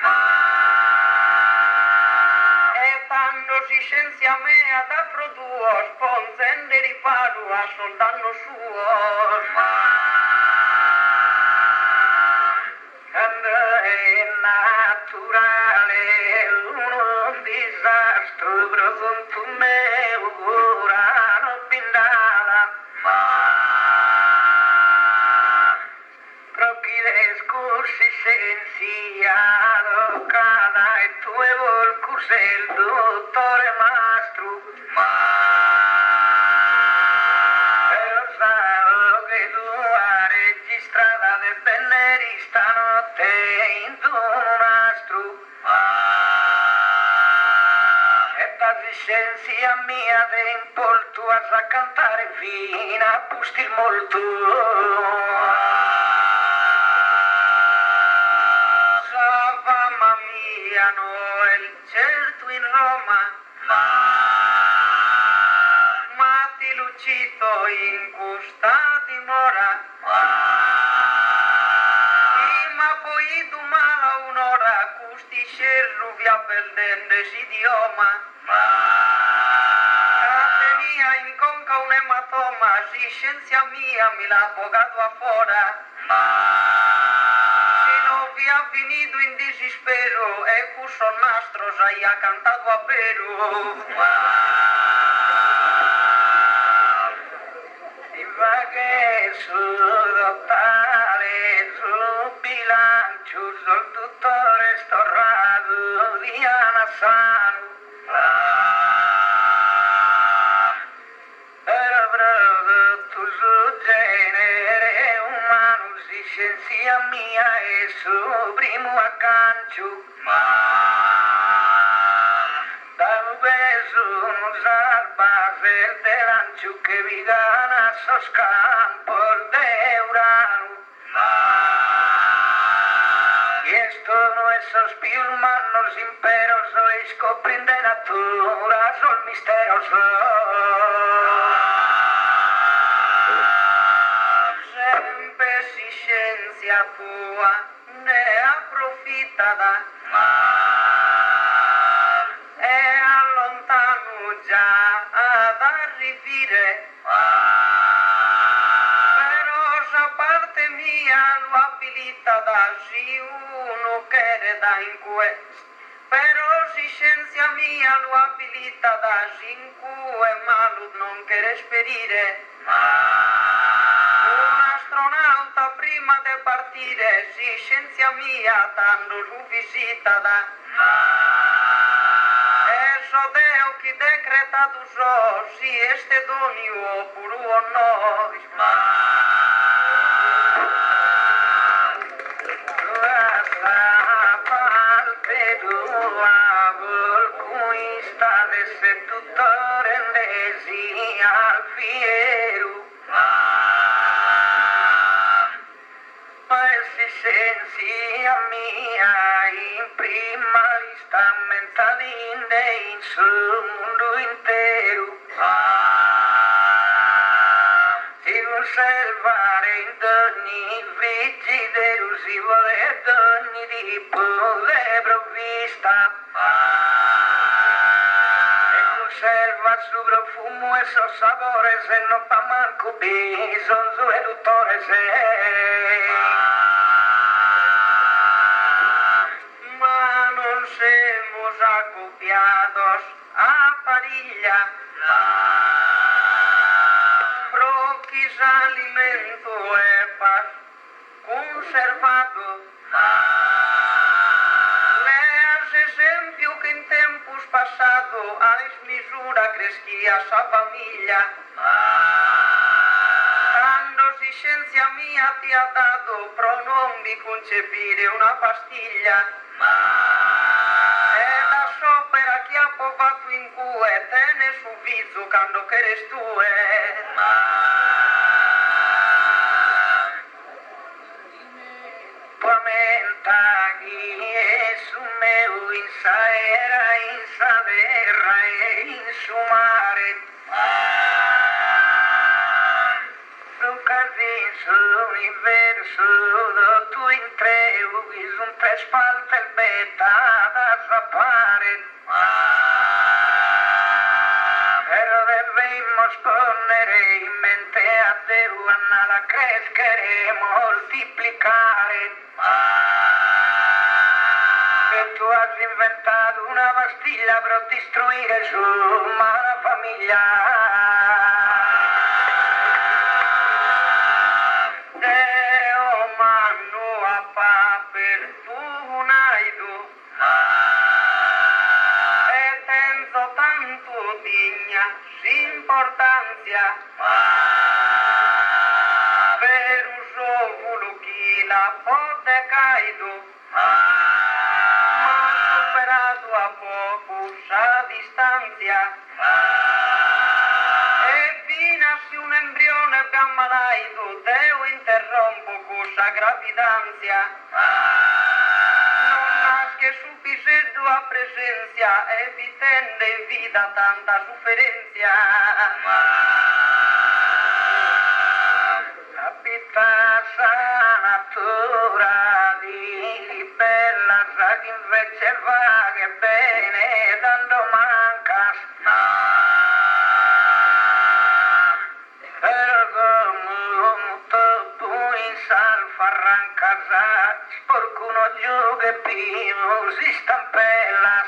e tanto si scienzia mea da produo, sponzende riparo a soldanno suo. È naturale un disastro, però con tu me ora non pindala, proprio le scorsi sensi allocata e tu e vol cusel dottore mastro, però so che tu hai registrata de benneri stanotte in tu nastro, e da licenza mia te importo a cantare fino a pustir molto. Mamma mia Noel, certo in Roma, ma ti lucito in questa dimora, ma poi tu mala un'ora, custi scerru via per dendes idioma, tenia in conca un ematoma, si scienzia mia mi l'ha bogato a fora, ha finito in desispero e cusso nastro sai ha cantato a vero. Si va che su totale, su bilancio, sul tuttore storrato di Anassano. Però prodotto su genere umano, si scienzia mia e su primo accancio. Da peso non salva se te lancio che vi gana so scampo de Urano. Y esto no es sospiro humano, imperoso y scoprin de natura, sol misterioso. Sempre si scienzia tua ne approfittata e allontano già ad arrivire, però sa parte mia lo abilitata si uno che da in questo, però si scienzia mia lo abilitata sin cue malut non che esperire. Una de partire, sì, scienza mia, tanto su visita da. E so Deo chi decreta tu so, sì, este donio, puru o no. Se tutto rendesi al fiero, questi sensi a mia in prima lista mentalmente in sul mondo intero. Si osservare in ogni vigidero si vuole ogni tipo di provvista. Osserva su profumo e so sapore se non fa manco bisogno su eduttore se ma non siamo accoppiados a pariglia pro quis alimento e paz conservado esempio que en tempos pasado a desmisura cresquía sa familia cando si scienza mia ti ha dato pro non vi concepire una pastiglia e la sopera chi ha provato in cue tene su viso cando che eres tu Pamenta chi su meu insaera in saderra e in su mare Lucasi sull'universo do tu in treu un tre spalte il beta da zappare però dovremmo sconnere in mente a Deu la crescere moltiplicare e tu hai inventato una pastiglia per distruire su la famiglia Deo manno a pa per tu naido e tenzo tanto digna importanza per uso voluchi la pote caido ma superato a poco sa distanza e finasi un embrione gammalaido Deo interrompo cosa gravidanza non nasce su piseddo a presenza evitende in vita tanta sofferenza capita natura di bella sa che invece va che bene dando mancas pero como tu in salfa arrancas qualcuno giù che primo si stampellas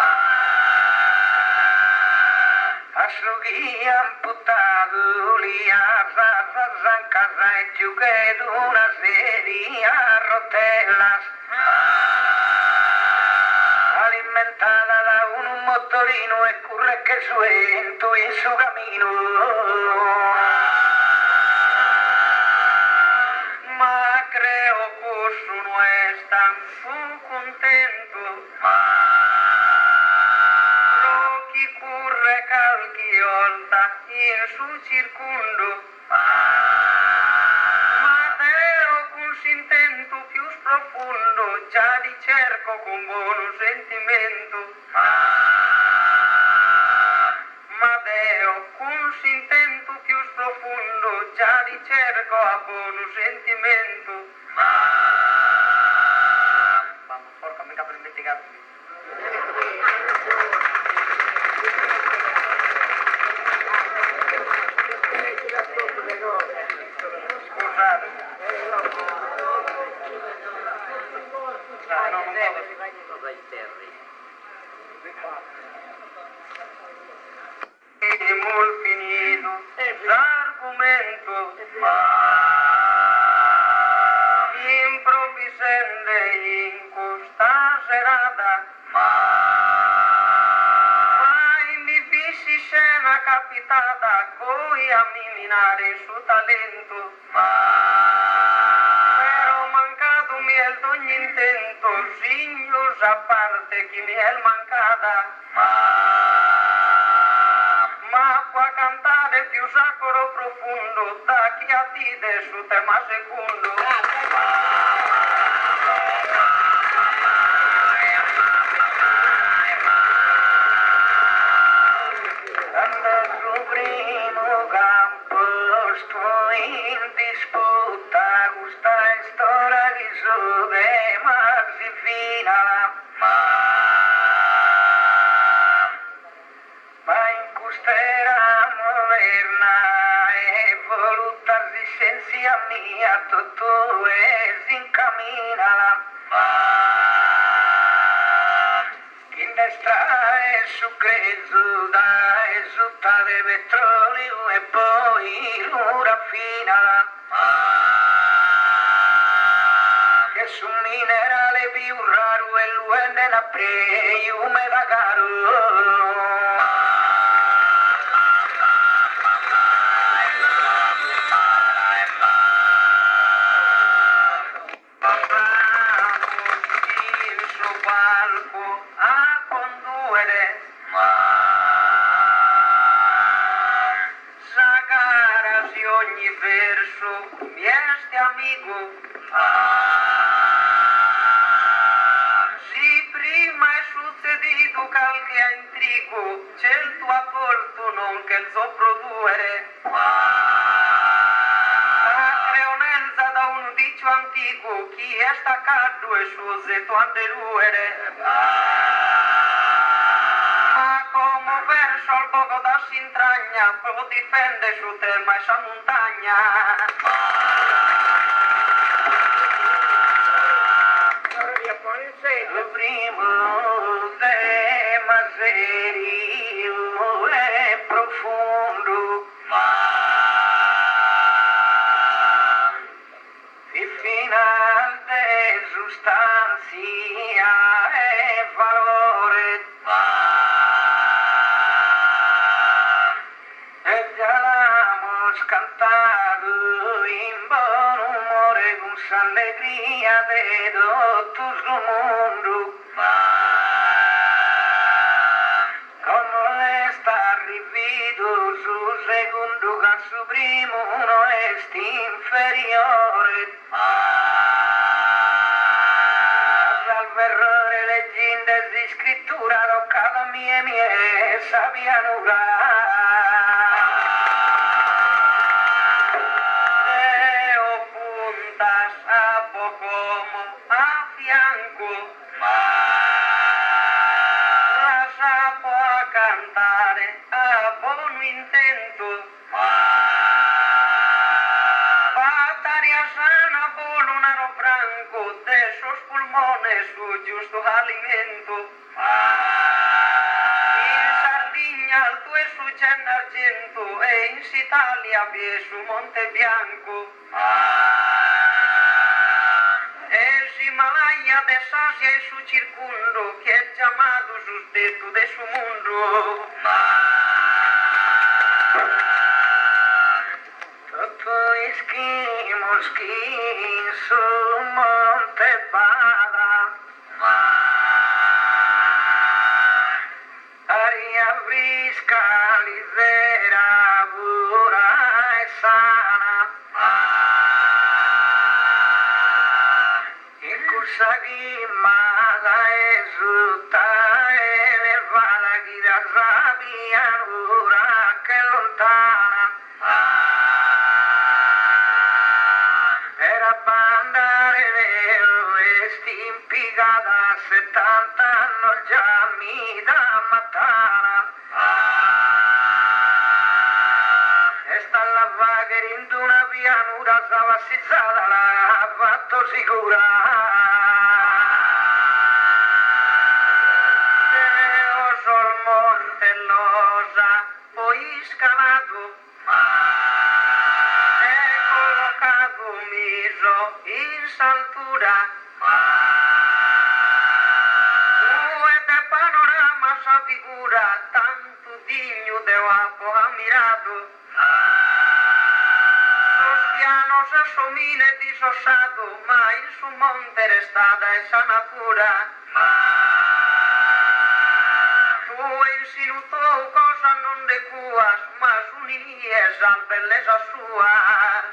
asciughi amputato li arrancas e giù che una serie a rotellas alimentada da un motorino e curre che suento in su camino ma creo que no es tan su contento lo chi curre calchi volta in su circundo ma Deo con s'intento più profondo già li cerco con buon sentimento ma Deo con s'intento più profondo già li cerco a buon sentimento vamos porca mica per investigarmi scusate no, non hemos finito l'argomento Mai mi visi scena capitata coi a minare il suo talento. Però mancato mi è d'ogni intento, signos a parte chi mi è mancata. Ma può cantare più sacro profondo da chi a tide su tema secondo. Primo campo sto in disputa, questa storia di sole ma si fina. Ma in quest'era moderna è voluta resistenza mia, tutto è si incammina. In destra è su grezzo da esultare petrolio e poi lo raffina. Che su un minerale più raro e lo è nella preume da caro. Ogni verso mi este amico. Si prima è succedito qualche intrigo, c'è il tuo apporto non che il suo produrre. La creonenza da un dicio antico, chi è staccato e suo zetto anderuere. Ma come verso al poco da si intragna, può difende su tema esa montagna. Il primo tema serio e profondo, il final de sostanzia e valore. E già l'hemos cantado in buon umore con s'allegria de tutto il mondo. Come está rivido su secondo che su primo no est inferiore. Salvo errore leggende di scrittura toccata mie sapianura. A poco a fianco la sapo a cantare a buon intento. Battaria sana volunaro franco de sus pulmones su giusto alimento. In Sardegna al tuo su c'è argento e in Italia vi è su Monte Bianco. Himalaya de Asia e su circundo che è chiamato sul tetto del suo mondo. Tutto ischimos chi su monte para. Aria fresca, lisera, pura e sana. Sagi maga esuta elevada guida sabia ura che lontana era bandare vero e stimpigata 70 anni già mi da matana e sta la vaga in una pianura savassizzata l'ha fatto sicura. Poi scalato e collocato miso in saltura sua figura tanto digno de guapo admirado. Sus pianos asomine disosado, ma in su monte restada esa natura. Tu insinutou cosas non de cuas, mas unirías a belleza súa.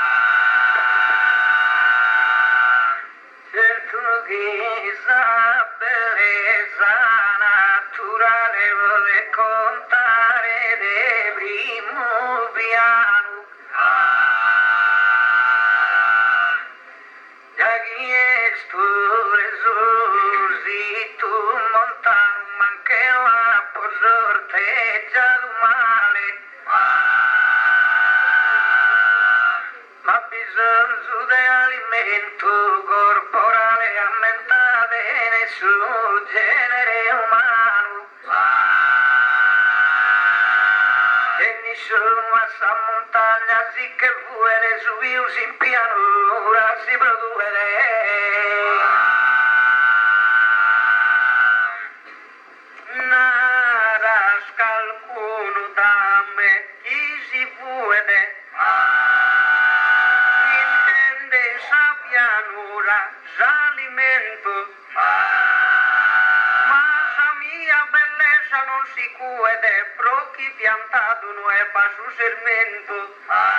Certo che esa belleza naturale vuole contare de primo piano. Ya que esto resursi tu montano, manqueva por sorteggia do male. Ma bisogno di alimento corporale a mentale nessun genere umano. E nessuno a sta montagna sì che vuole subirsi in pianura si produrre. Naras qualcuno da me chi si vuole. Intende esa pianura, s'alimento. Ma la mia bellezza non si cuede, pro chi piantato non è pa su sermento.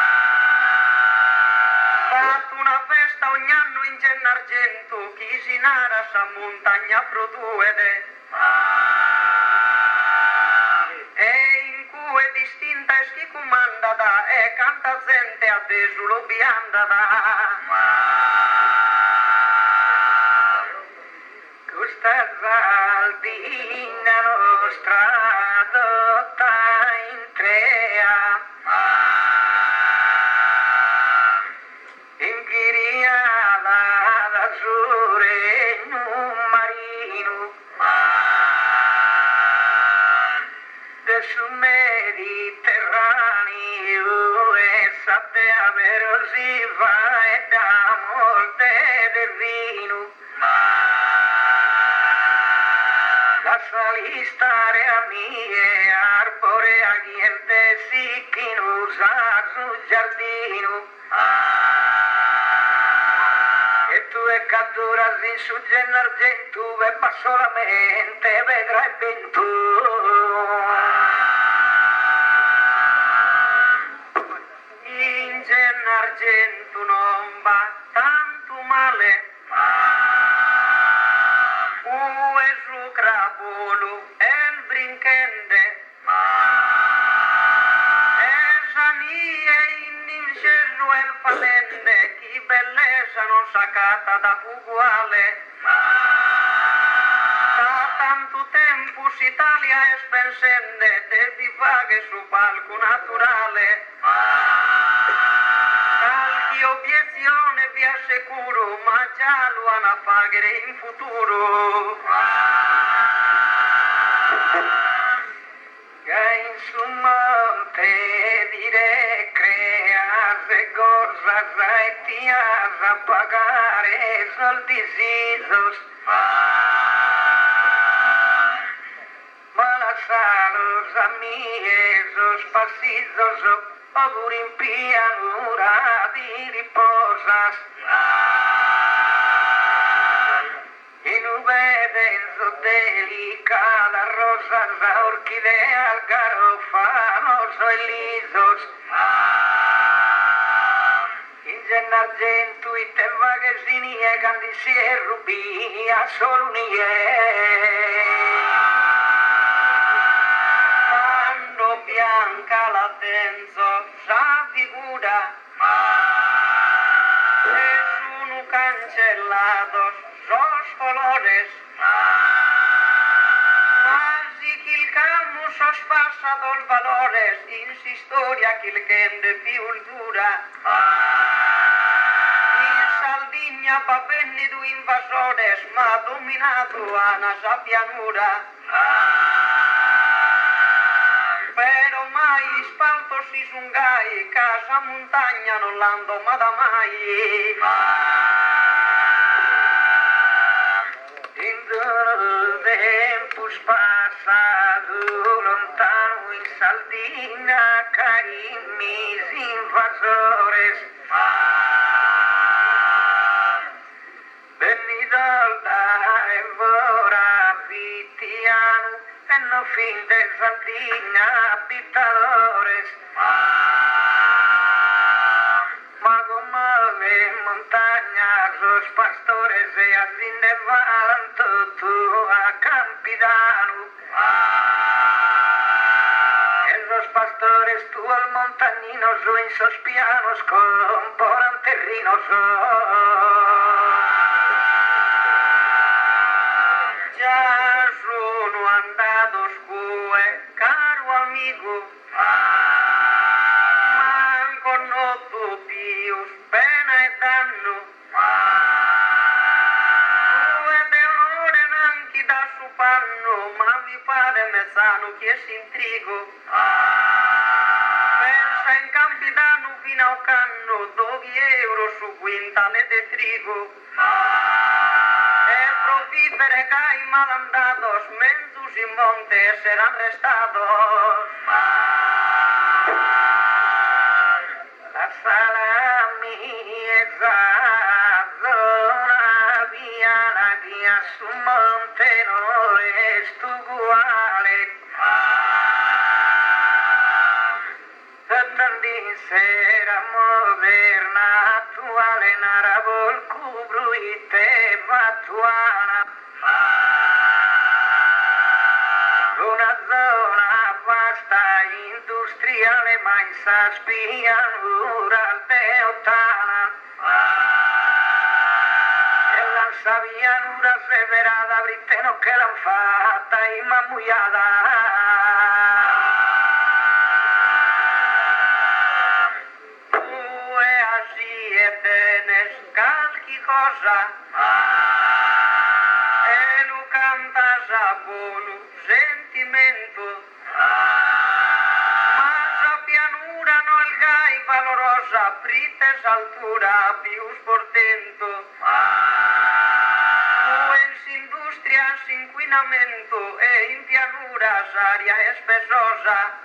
Fatto una festa ogni anno in Gennargentu, chi si nara sa montagna produede. E in cui è distinta e chi comanda da, e canta gente a te sulo bianda da. Questa zaldina nostra dotta in trea, inchiriata d'azzurre in un marino, del sul Mediterraneo e sappia erosiva e da molte del vino. La salistare a mie arbore a niente si chi non usa sul giardino. E tu e catturas in su Gennargentu e pa solamente vedrai ben tu. In Gennargentu non va tanto male. Ue su crapolo el brinchende. Esa nie in il cielo el palende, chi bellezza non sacata da uguale. Da tanto tempo s'Italia è spensende, te divaghe su palco naturale. Qualche obiezione vi assicuro, ma già lo hanno a fare in futuro. Che in su monte dire crease cosas e ti has a pagare soldicidos. Ma lascialos a esos pasillos ovur in pianura di riposas. In un vedenzo delicada rosas a orquídea garofanos o lisos. In Gennargentu i te vaghezzini e candici e rubì a solunie. Quando bianca la tenzo sa figura, e sono cancellados los colores. Quasi che il campo sospassa los valores, in si storia che il kende più dura. In Sardegna papenni du invasores, ma dominato a una pianura. Però mai spalto si sungai, casa montagna non l'ando ma da mai. In del tempo passa Sardina cai mis invasores. Venido da evora pitiano e no fin de Sardina pitadores. De montañas los pastores e así levanto tu a campidano. E los pastores tu al montañino su in sos pianos comporan terrinos. Ya sono andados cue, caro amigo, manco no tu pius pena e danno. Tu e onore nanchi da su panno, ma mi pare mezzano che si intrigo. Pensa in campidano fino a canno, 2 euro su quintale de trigo. E profitere gai malandados, menzus in monte serán restados. La salami esa zona viana que a su monte no es tu uguale. Sera moderna attuale narabol cubru y te batuana. Una zona vasta industriale ma in saspianura teotana. E la sabianura severada briteno che l'han fatta in mammuiada. Qualche cosa e lo cantas a buono sentimento, ma sa pianura no il gai valorosa prites altura più sportento. Tu industria inquinamento e in pianura aria espesosa.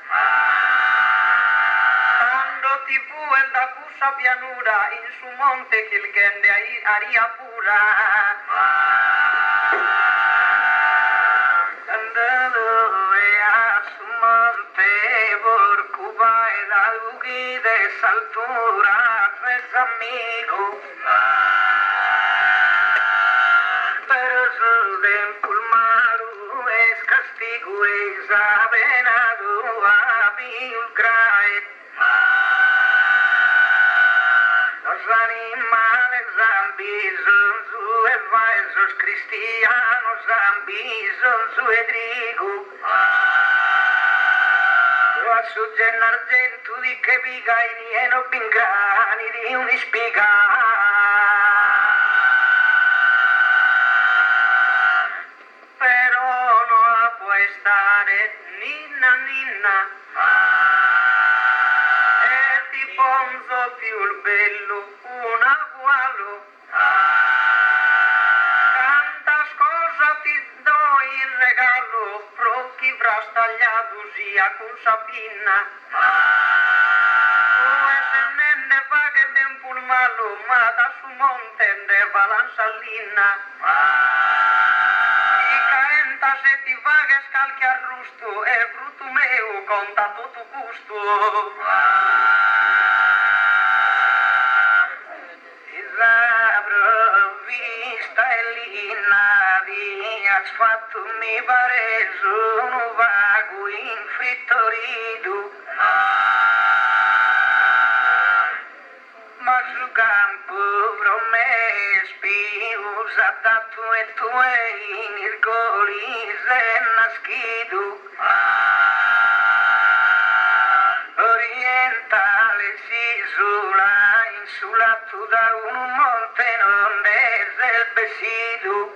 Ti fu el da cusa pianura in su monte che il gende aria pura. Andando a su monte por Cuba e la lughi de saltura es amigo. Pero su del pulmaru es castigo es avenado a Vilgrae. Los animales han bisogno su esos cristianos han bisogno su edrigo. A su argento di che viga i nieno pingani di un'ispiga. Però no può stare ninna ninna. Ponzo più il bello, un agualo. Canta scosa ti do in regalo, pro chi vras tagliato sia con sapinna. Tu se nenne vaghe tempo il malo, ma da su monte de balanzallina. I caenta se ti vaghe scalchi arrusto, e frutto meu conta tutto gusto. Has fatto mi pare sono vago infrittorido, ma sul campo prome spius ha dato e tu in irgoli se nascido. Orientale si isola insulato da un monte non del besido.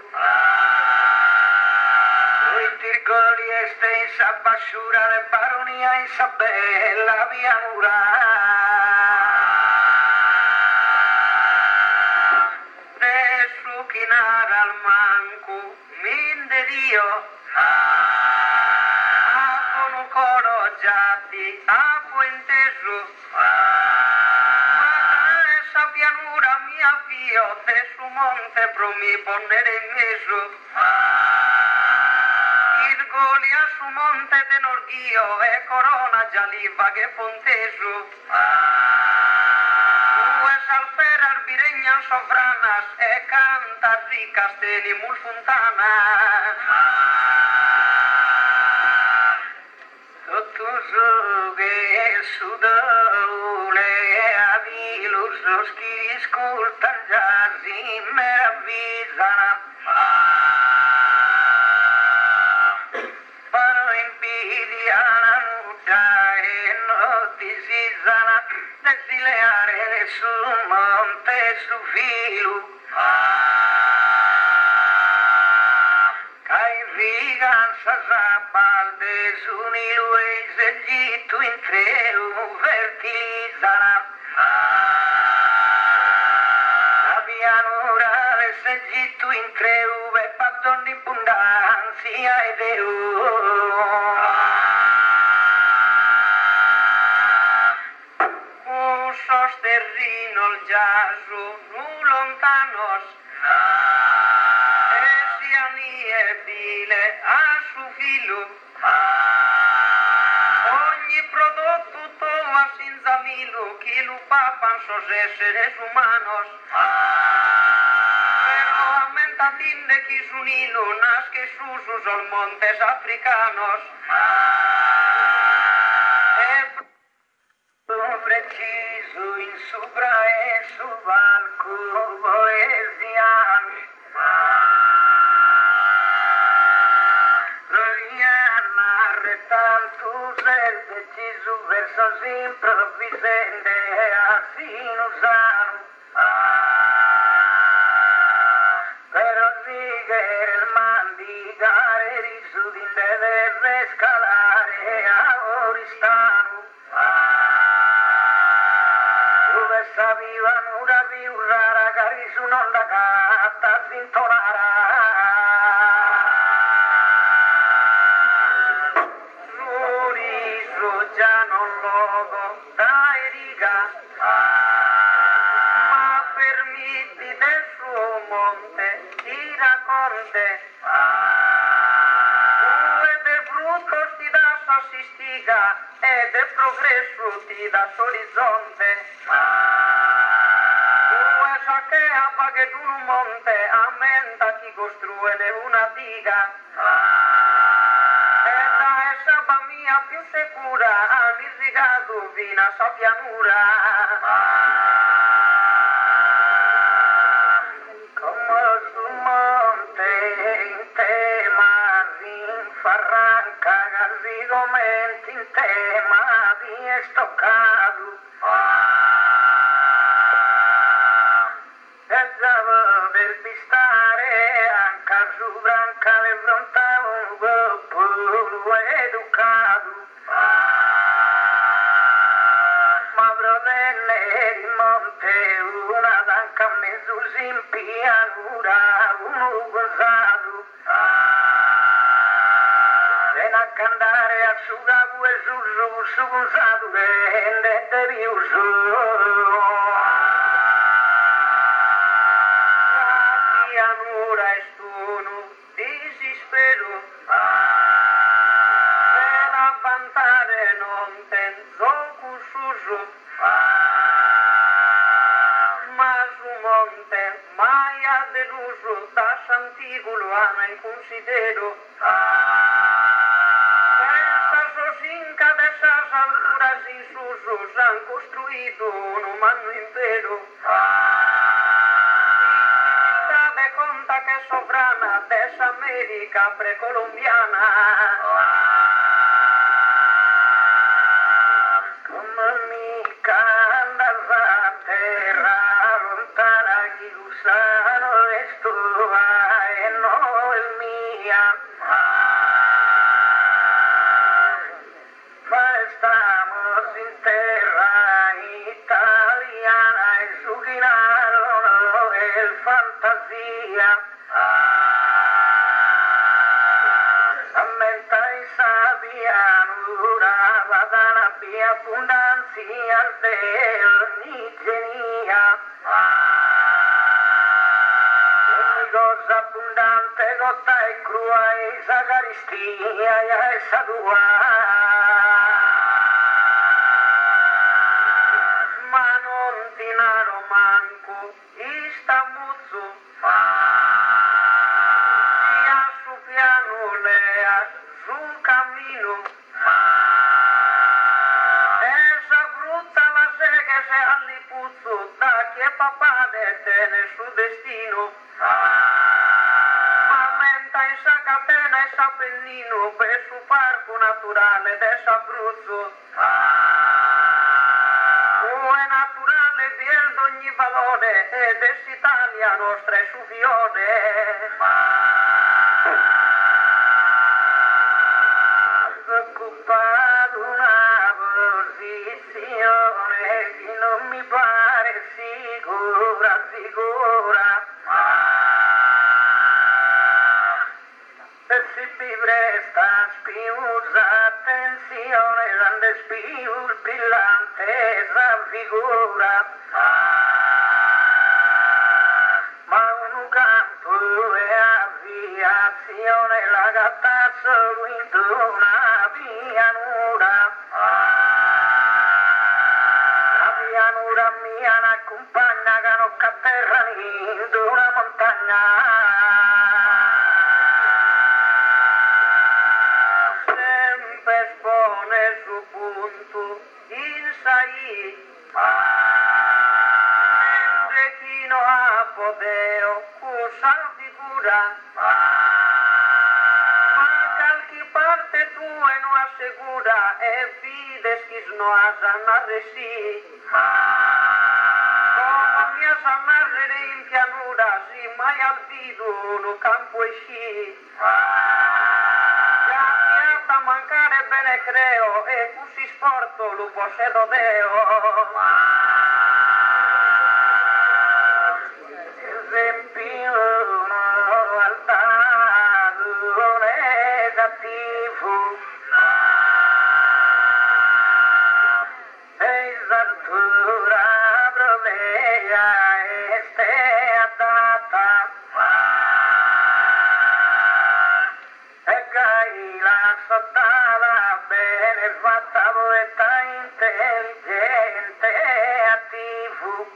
Tirgoli este in sa basciura le baronia in sa bella pianura. De su chinare al manco, min de Dio, a un coro giatti a Fuentesu. Esa pianura mia fio de su monte promi ponere in mezzo. Il goli a su monte de Norghio e corona già liva che Fontesu. Salpera arbiregnan sofranas e canta ricas teni mul fontana. Sottosuge sudaule avilus los chi ascoltan già si meravvisano. Fanno invidia la nuda e notizizzano desileare su monte su filo. Cai viganza zapalde su nilu e segito in treu fertilizzano. La pianura e segito in treu e patto di abbondanza e Deo. Usos terrinos giasu nu lontanos e siani e bile a su filo. Ogni prodotto tova senza milo che lo papan sos seres humanos. Pero aumentatin de que su nilo nas que susus os montes africanos. Preciso in supra e su valco poesian. Rihanna retanto ser deciso versos improvisende así usano. Pero sigue el mandigare risudin deve rescalare a Oristano. Sapevano una viurrara che su non la gatta sintonara. L'oriso già non logo dai riga, ma permetti del suo monte ti racconte. Ed è brutto ti dà s'assistiga ed è progresso ti dà s'orizzonte. Che appaga un monte aumenta chi costruisce una diga e da essa mia più sicura ha irrigato fino a sa pianura. Come sul monte in tema si farranca argomenti in tema di stoccato. Per pistare anche su branca le fronta un popolo educato. Ma provenne di monte una danca mezzo in pianura uno gonzato. Ven a cantare a su capo e su gonzato che devi usare. Pianura e stono, desispero, per affrontare non tenzo cususo, ma su monte mai ha deluso da Sant'Igulo a considero. Pensa sosinca de esas alturas insusos han construido un humano impero. Conta che sovrana dessa America precolombiana. Come mica andas a terra lontana chi gusano es tua e no el mia. Ma estamos in terra italiana e sughinarono el fantasia. Ammenta i sabiano Adanapi abbondanza del Nigeria. Ogni cosa abbondante, gotta e crua, e sagaristia, e sadua. Ma non dinaro manco, istamuzzo. Sia su piano lea, sul cammino. Esa brutta la sega se all'ipuzzo, da che papà detene su destino. Ma menta in sa catena e sa pennino, per su parco naturale de s'Abruzzo. È naturale viel d'ogni valore, ed è Italia nostra è su fiore. Occupato una posizione che non mi pare sicura, sicura. Se si presta spiusa attenzione, grande spiul brillante figura. Ma un campo e aviazione, la gatta seguito una pianura. La pianura mia n'accompagna che non catterra in una montagna. Sempre espone su punto in sai. Mentre chi non ha podeo, cosa figura. Ma qualche parte tua e non assicura, e fides chi snoasa narresi. Come mia sanarre in pianura, si mai al vido no campo esci. Già mancare bene creo, e così sporto lo possedo deo. Esempio altato negativo. Esaltura provea este atata. E gai la sottava bene fatta, poeta intelligente e attivo.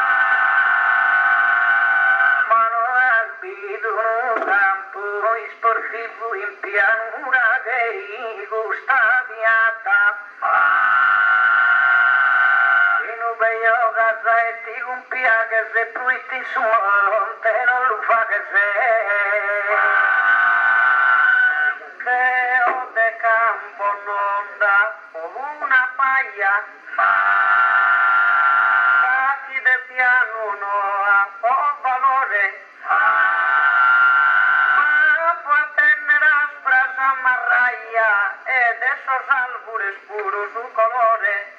Ma non abito un campo sportivo in pianura che gusta piatta. In un bello casa e ti compia che se pruiti su monte non lo fa che se. Creo de campo non da una paglia. Casi de piano no ha valore. Ma può tenere aspra samarraia ed esos albures puro su colore.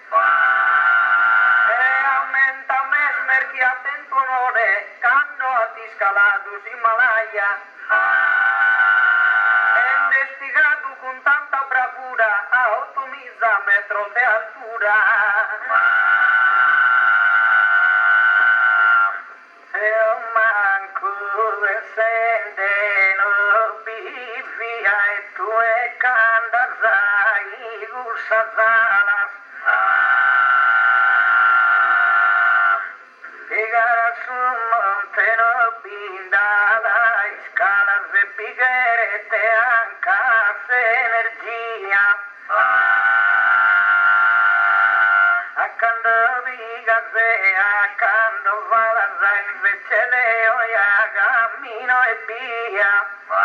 E aumenta mesmer chi attento onore quando ha scalato Himalaya. Investigato con tanta bravura a 8.000 metros de altura. Se manco sente no bivia e tu e candazai gussazalas. Figara su monte no bindada scala se pigrete anca se energia. Accanto viga se accanto va la sai invece leo ya cammino e via.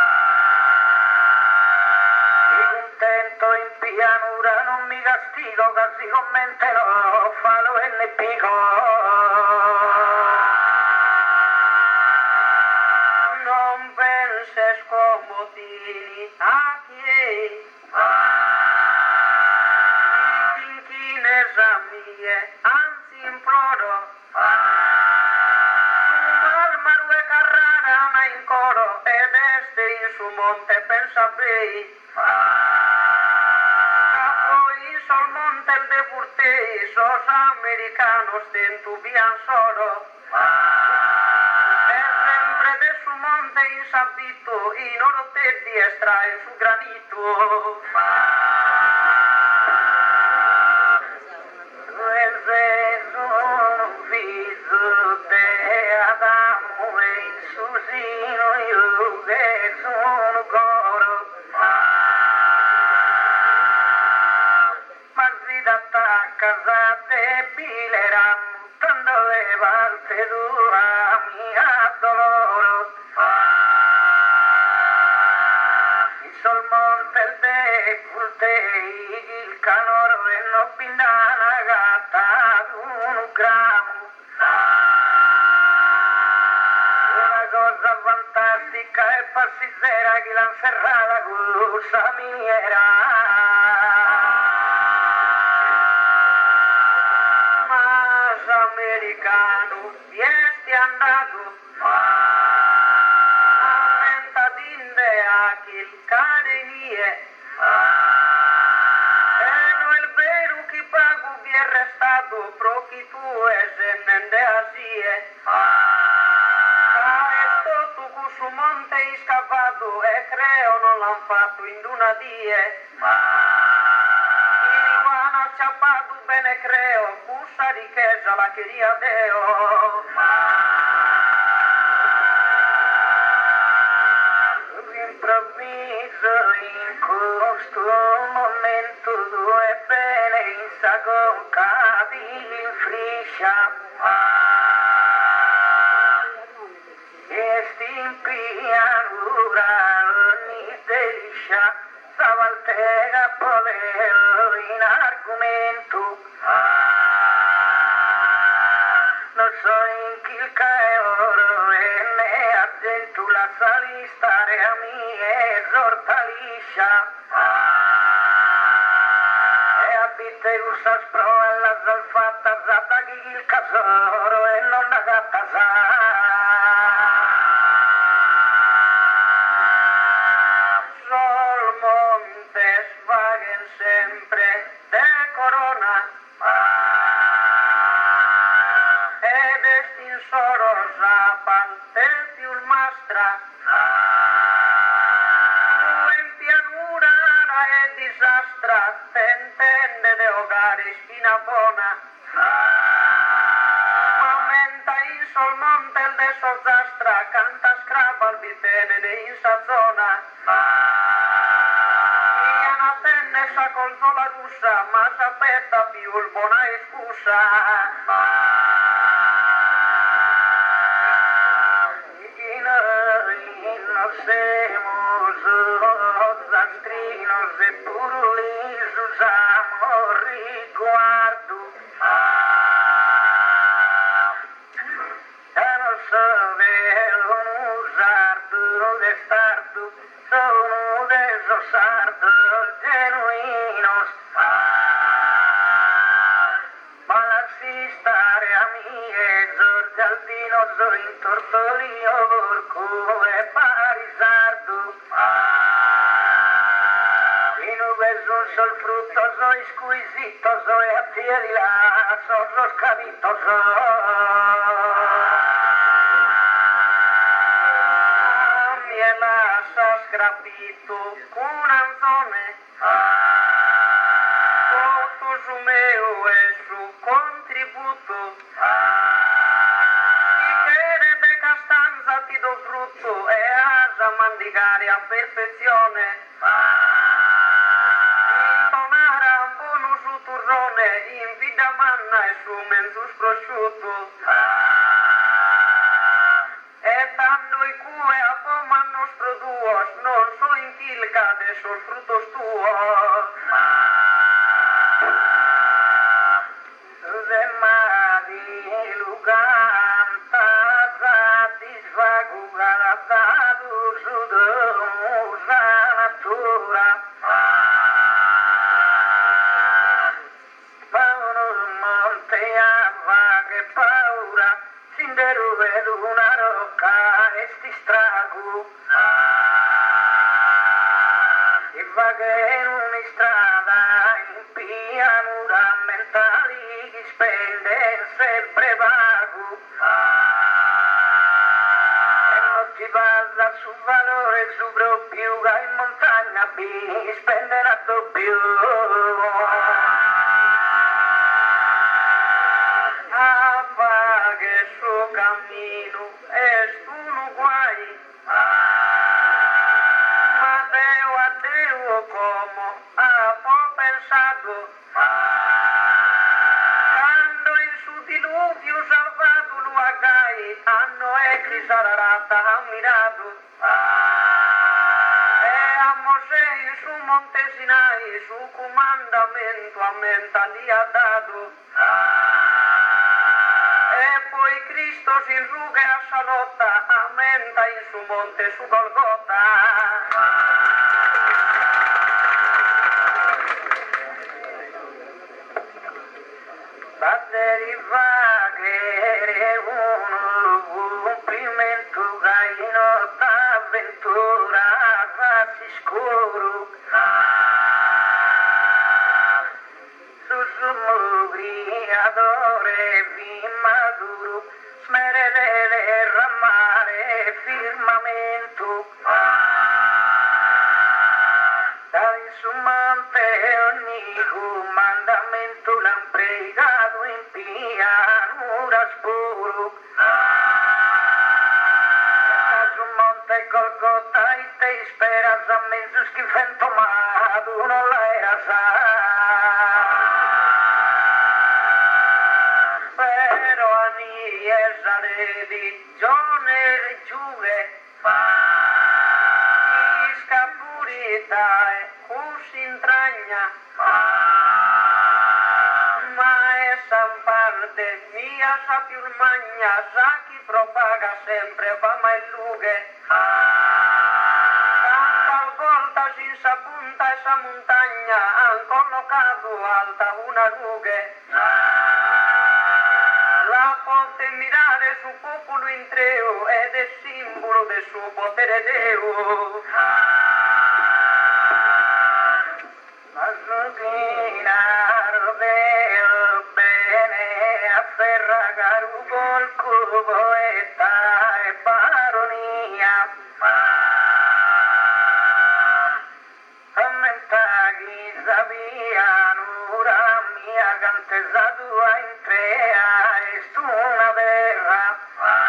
Mi contento in pianura non mi castigo, casi commenterò falo e ne pico. Non penses comodini a chi inchines a mie, anzi imploro. Marmaru e Carrara ma in coro ed este in su monte pensa bei. Capo in sol monte el de furtei, sos americanos tentubian solo. E sempre de su monte insabito, in oro te diestra en su granito. El rezo viso de Adamo e in su sino io che sono coro. Ma svidata casate pileran, tanto le volte dura mia doloro. Il sol monte il de fultei, il calore e non pindana gatta un gramo. Una cosa fantastica e passizzera che l'anserrata gussa miniera. Mas americano, viesti andato, aumenta dinde aquí il care mie. E no el vero che pago vi è restato, pro chi tu e se nende asie. Esto tu cu su monte iscavato e creo non l'han fatto in una die. Il guano acciappato bene creo, cussa ricchezza la queria Deo. Improvviso in questo momento due bene in saco cavi in friscia. E sti in pianura ogni deliscia, Savaltega povero in argomento. Non so in chi cae oro e ne argento la salistare a mie esortaliscia. E abite usas pro alla zalfatta zata chi il casoro e non la gatta Sol montes vaguen sempre de corona. Ed estin soros a pantetiul mastra. En pianura e disastra, tentende de hogares fina bona. Momenta in sol monte el de sosastra, canta scrapa al bitene de in sa zona. Iana tenne sa consola russa, ma sapetta più buona scusa. Inocemos zastrinos e purlisos amor riguardo. E non so velo usardo de stardo, sono desosardo genuinos. Ma lasci stare a mie esordi albino, so in tortolio porco e parisardo. In uves un sol frutto, so squisito, so e a piedi là, so lo scavito, so. Mi è lascia scrapito un anzone. Tutto su meu e su contributo. Si chiede castanza ti do frutto e asa mandigare a perfezione. Intonare un buono su turrone, in vita manna e su mensus prosciutto. E tanto i cue a poma nostro duos, non so in kilka de sos frutos tuos. De mari luganta, satisfagugada, tadu sudosa natura. Paolo monte ava che paura, sinderu vedo una rocca e sti stragu. E va che in una strada in sempre vago e non ti basa sul valore su proprio che in montagna bi spenderà doppio apaga il suo cammino e tu non guai ma Deo a Deo come ho pensato quando in su diluvio salvato lo agai hanno e sararata ammirato e a Mosè su Monte Sinai su comandamento a mente gli ha dato e poi Cristo si ruga a salotta a menta in su monte su Golgota da derivare un complimento che in avventura si scuro sussurri adore vi maduro smerere ramare firmamento dal sumante ogni comandamento l'han pregato in pianura spuro su monte Golgota e te speras a mezzo schifento ma tu non l'era sa però anni e saredi giorni giughe scapurita e così intragna ma è san parte mia sa più magna sa chi propaga sempre fama e lughe tanta volta si sa punta esa montagna han collocato alta una nube la ponte mirare su popolo intreo ed è simbolo del suo potere Deo ma snoginare del bene afferragare col cubo e baronia ammentaghi sabiano ora mia cantesa tua in trea e stu una verra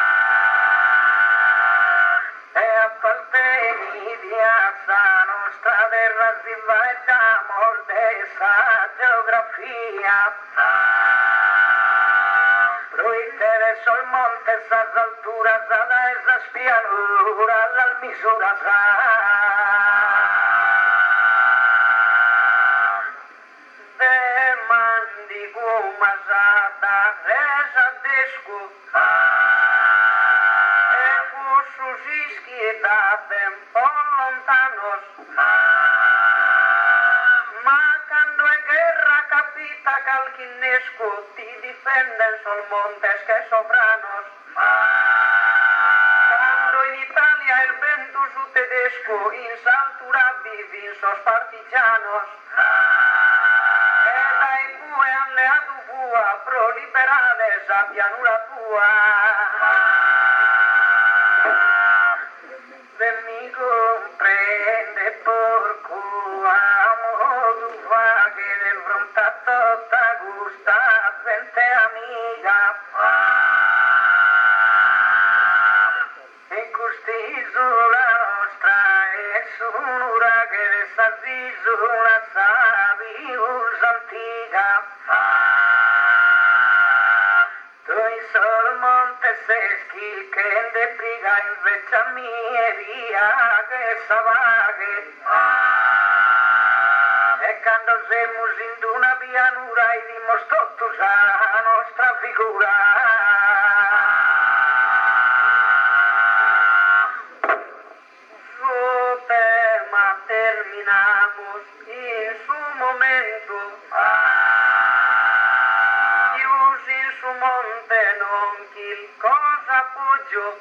e a parte asa nostra terra si va e da molte sa geografia proitere sol monte sa altura sa da esa spianura la misura sa de mandi gumasata esa descu schiedate un po' lontanos ma quando è guerra capita calchinesco ti difenden sol montes che sopranos quando in Italia il vento su tedesco in saltura vivi sos partigianos e dai bue alleato bua pro liberare sa pianura tua se mi comprende porco amo tu fa che del frontato ta gusta gente amica e costiso la nostra e sonura che resta viso la sabi usa antica sol monte seschi che de priga invece a mia via che savaghe e quando siamo in una pianura e dimostro tu la nostra figura su tema terminamos in su momento su monte non chi cosa appoggio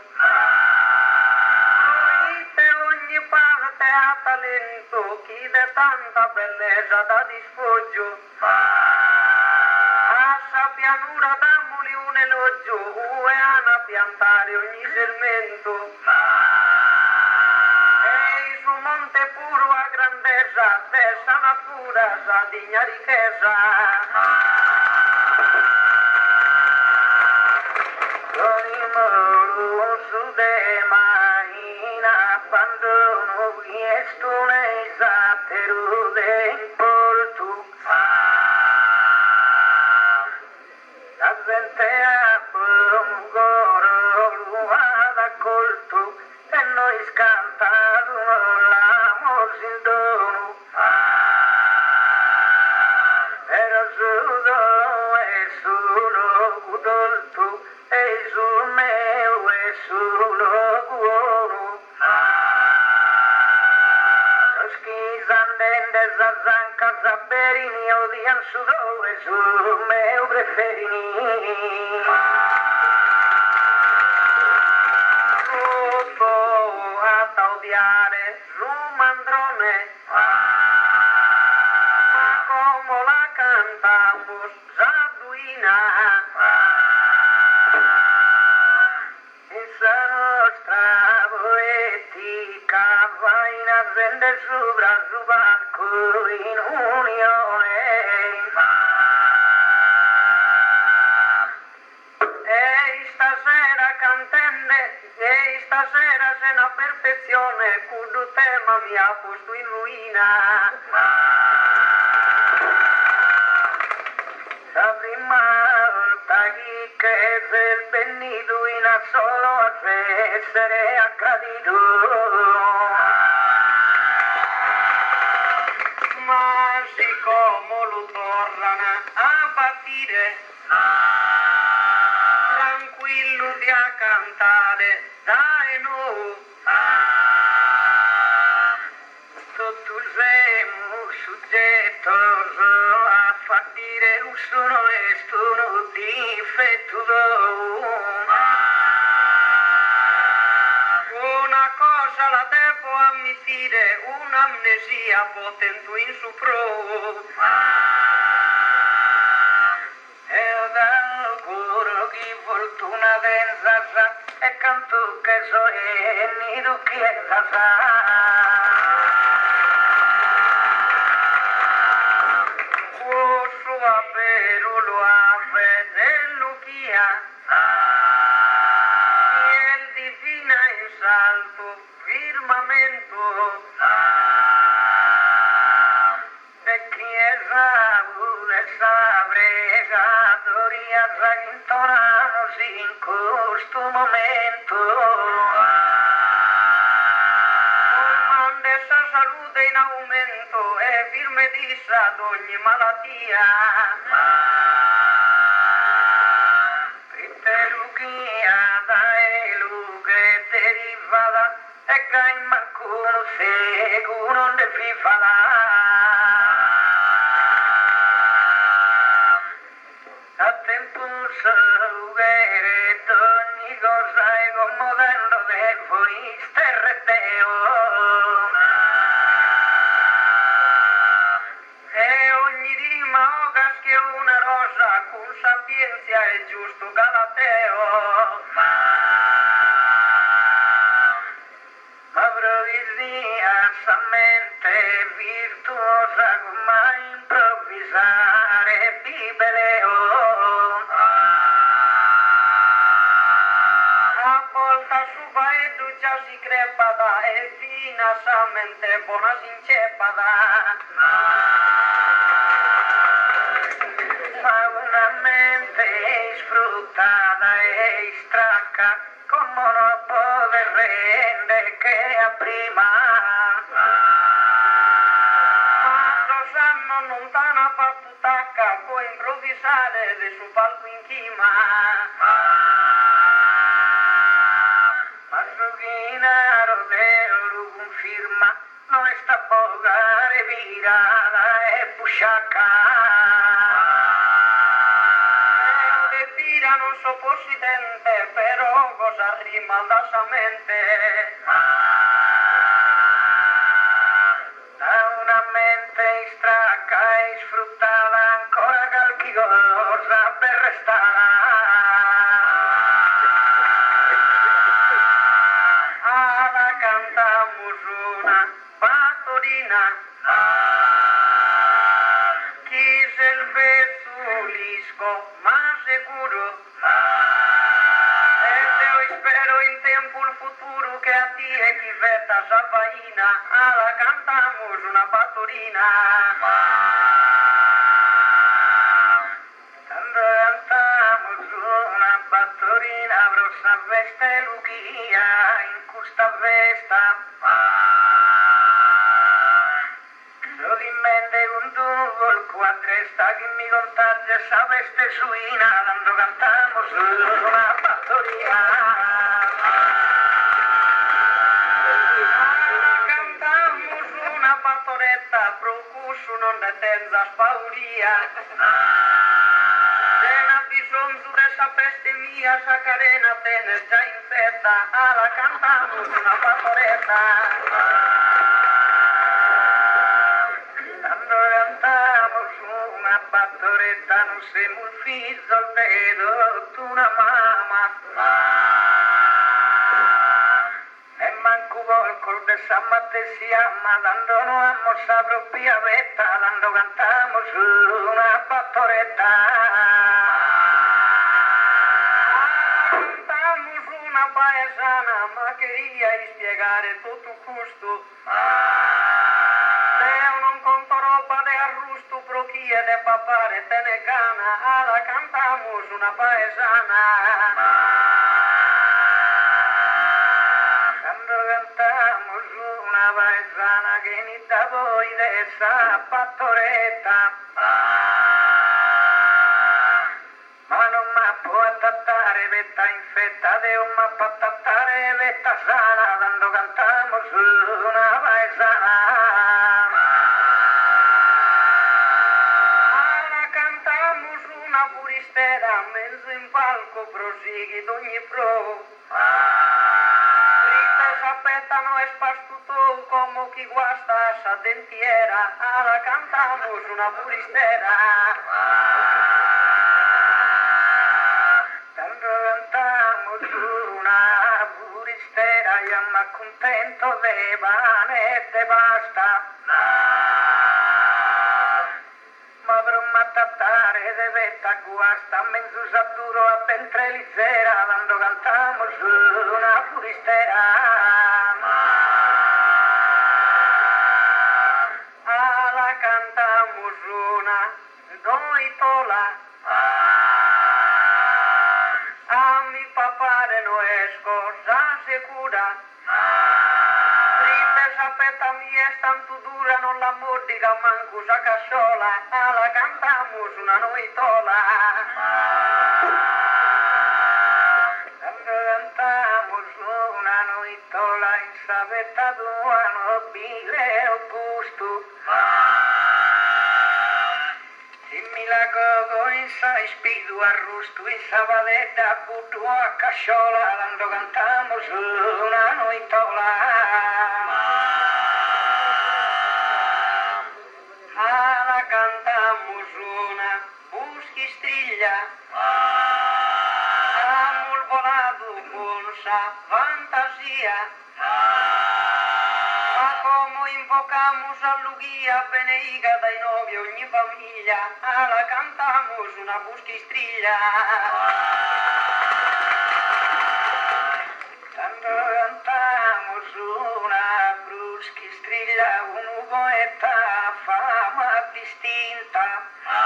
te ogni parte ha talento chi de tanta bellezza da dispoggio a pianura dammoli un elogio e a piantare ogni sermento. E su monte puro a grandezza, dessa natura, sa digna ricchezza. Su de maina abbandono chiesto nei satero del porto la gente a Bongoro l'uada colto e noi scantato l'amor sin dono era solo e solo gudolto e sul meu e solo guono schizandende zazzanca zapperini odian sudo e sul meu preferini tutto a odiare rumandrone ma come la cantamos zaduina esa nostra poetica va in aziende sopra su barco in unione e stasera cantende e stasera se na perfezione cudo tema mi ha posto in ruina la prima volta che del venido in a solo a essere accadito ma siccome lo tornano a battire tranquillo di a cantare dai no tutto il semo soggetto a fattire un sono e sono difetto una cosa la devo ammettere un'amnesia potente in su pro e d'auguro chi fortuna densa e canto che so e nido chi è pero lo ave de Luquía y el divina en salto firmamento de chiesa esa bregatoria entonamos in questo momento esa salute in aumento e firme dissa ad ogni malattia Luquia da elu che derivava e che in mancuno seguno ne fifala a tempo saluere ogni cosa e comodendo de voi sterreteo e ogni rima ogas che una rosa con sapienza e giusto galateo ma provvisamente virtuosa come improvvisare bibeleo a volta su paedu già si crepada e finasamente buona si inceppada ma una mente sfruttata e stracca come non può rende che a prima ma lo sanno lontana fattutacca può improvvisare del suo palco in chima ma Sughina Rodeo conferma non sta pogare virada e pusciacca non so possidente, però cosa rimanda sa mente. Da una mente stracca e sfruttata ancora qualche cosa per falso, ma seguro. E eu espero em tempo o futuro que a ti é que veta Javaína, ala cantamos una baturina. Quando cantamos una baturina, rossa veste Lucia, in custa vesta. Solamente un duvol quadresta che mi contaglia sa veste suina, quando cantamos una fattoria. Cantamos una fattoretta, procusso non ne tenza spauria. Se n'ha bisogno dessa peste mia, sa carena tener già in fetta, alla cantamos una fattoretta. Quando cantamos una battoretta non siamo il figlio al dedo d'una mamma e manco vol col de San Matteo si ama dando no amo sa propria vetta quando cantamos una battoretta. Cantamos una paesana ma queria spiegare tutto questo. E de papare te ne gana, ala cantamos una paesana. Quando cantamos una paesana che ni da voi de essa fattoretta. Ma non ma può attattare vetta infetta, de ma può attattare vetta sana, quando cantamos una paesana. Mezzo in palco prosighi d'ogni pro. Triste s'appettano e spastuto come chi guasta sa dentiera, alla cantamos una puristera. Quando cantamos una puristera, io mi accontento de pane e de basta. Ma per un mattattare de vetta guasta, mezzo saturo a ventrelizera, quando cantamos una puristera. Ala cantamos una doitola, a mi papare no es cosa sicura. Sapeta mia è tanto dura, non la mordica manco sa cassola, alla cantamos una noitola. Quando cantamos una noitola, in sapeta tua nobile o gusto. Dimmi la gogo in sa ispidu arrusto, in sa valetta butto a cassola, quando cantamos una noitola. Cantamos una buschistriglia, amul volado con sa fantasia, ma come invocamos a Lugia beneiga dai novi ogni famiglia, la cantamos una buschistriglia. Quando cantamos una buschistriglia, un poeta fama distinta.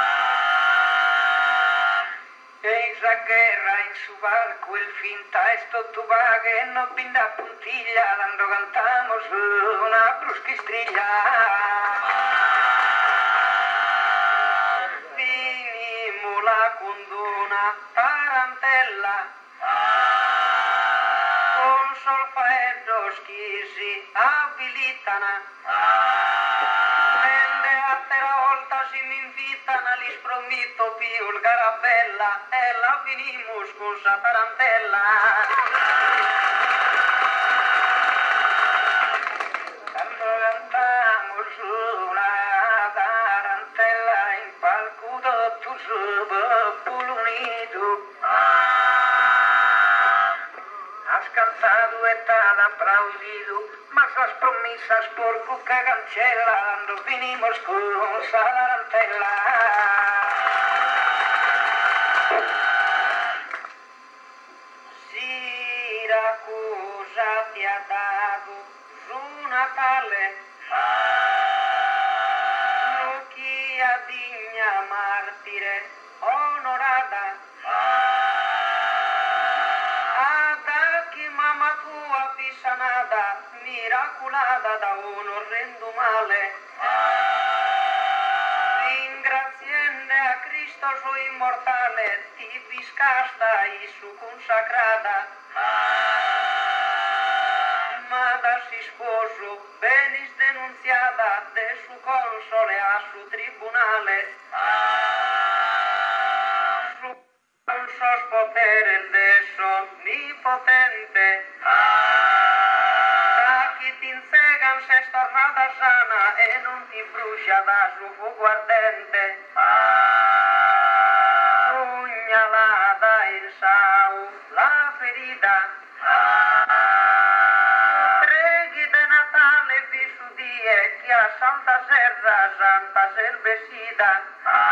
E la guerra in su barco il finta e sto tuba che non pinda puntiglia, quando cantamos una bruschistriglia. Finimo la condona tarantella, con solfaeggio schisi abilitana. Si mi invitano li spromito più il garabella e la finimus con sa tarantella. Quando cantamos una tarantella in palco tutto pulunito, ha scansato e t'ha applaudito. Mas las promesas por cuca cancella, quando finimos con sa tarantella. martire onorata. Ada chi mamma tua piscianata, miracolata da un orrendo male. Ringraziende a Cristo suo immortale, ti piscasta e su consacrata. Ma da si sposo, venis denunziata, de su console a su tribunale. Su sos potere de onnipotente. Da chi ti insegan se stornata sana e non ti brucia da su fuoco ardente. Pugnalata in sau la ferita. Preghi de Natale vi su die chi a Santa Serra, Santa Servesida.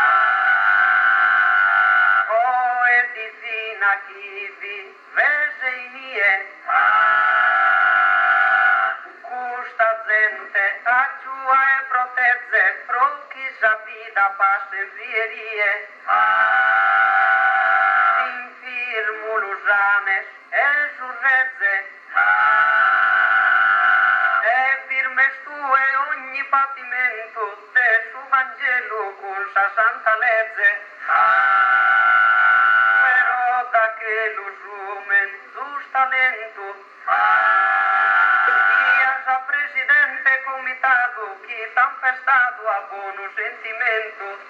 O e di zina chi vi vese in ie. Custa gente acciua e protezze, pro chi sa vita passa in vierie. Infirmo lusanes e surrezze. E firmes tue ogni patimento, te su Vangelo con sa santa legge. Però da che lo sumen giustamente, chi sa presidente comitato, chi t'ha festato a buono sentimento.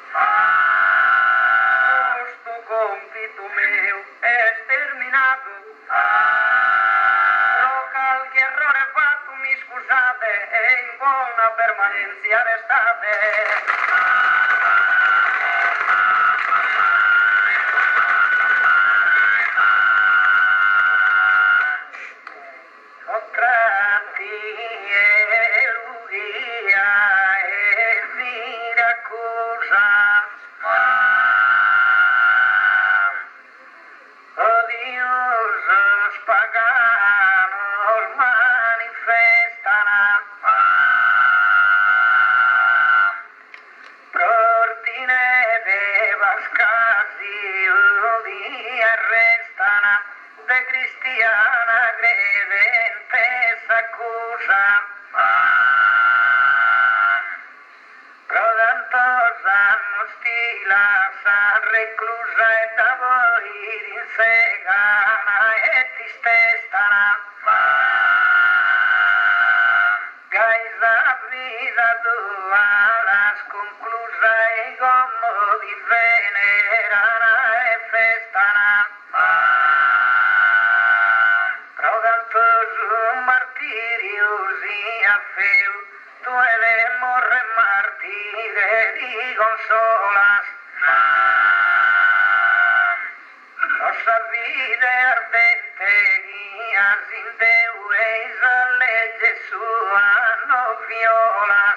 Questo compito mio è sterminato. Qualche errore fatto mi scusate e in buona permanenza restate. De cristiana credente s'accusa. Prodantosa non stila sa reclusa e da voi insegana e ti stestana. Gaisa vida tua la sconclusa e gommo di venerana e festana. Feu, tu eres morre martire di consolas. Nostra vide ardente guias in Deu eis a legge sua no violas.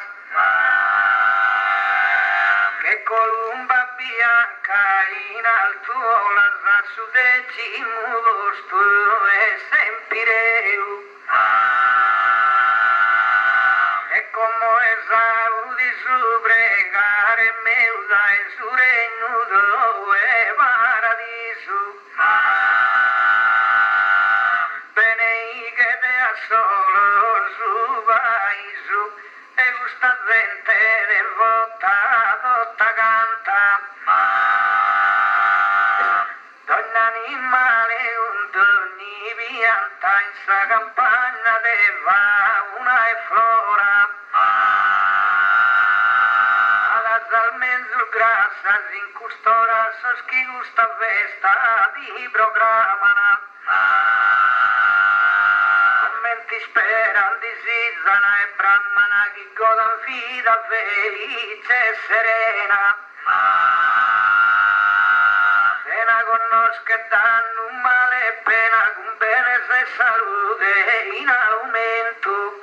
Che columba bianca in alto las su decimus tu e sempireu. Como esaudi su pregare meu dai su regno dove paradiso. Bene che te a solo su paese e questa gente devota dotta canta. Donna animale un doni pianta in sa campagna de fauna e flora. Almeno grassas in custora sos chi gusta vesta di programana. Commenti speran di Sizzana e Brahmana chi godan fida felice e serena. Pena conosca e danno un male e pena con bene se salute in aumento.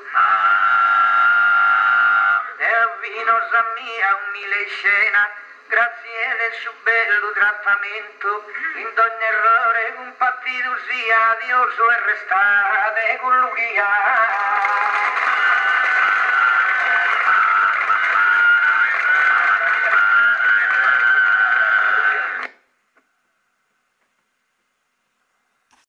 Vinosa mia umile scena, grazie del suo bello trattamento, in ogni errore un partito sia Dio suo e restate con lui.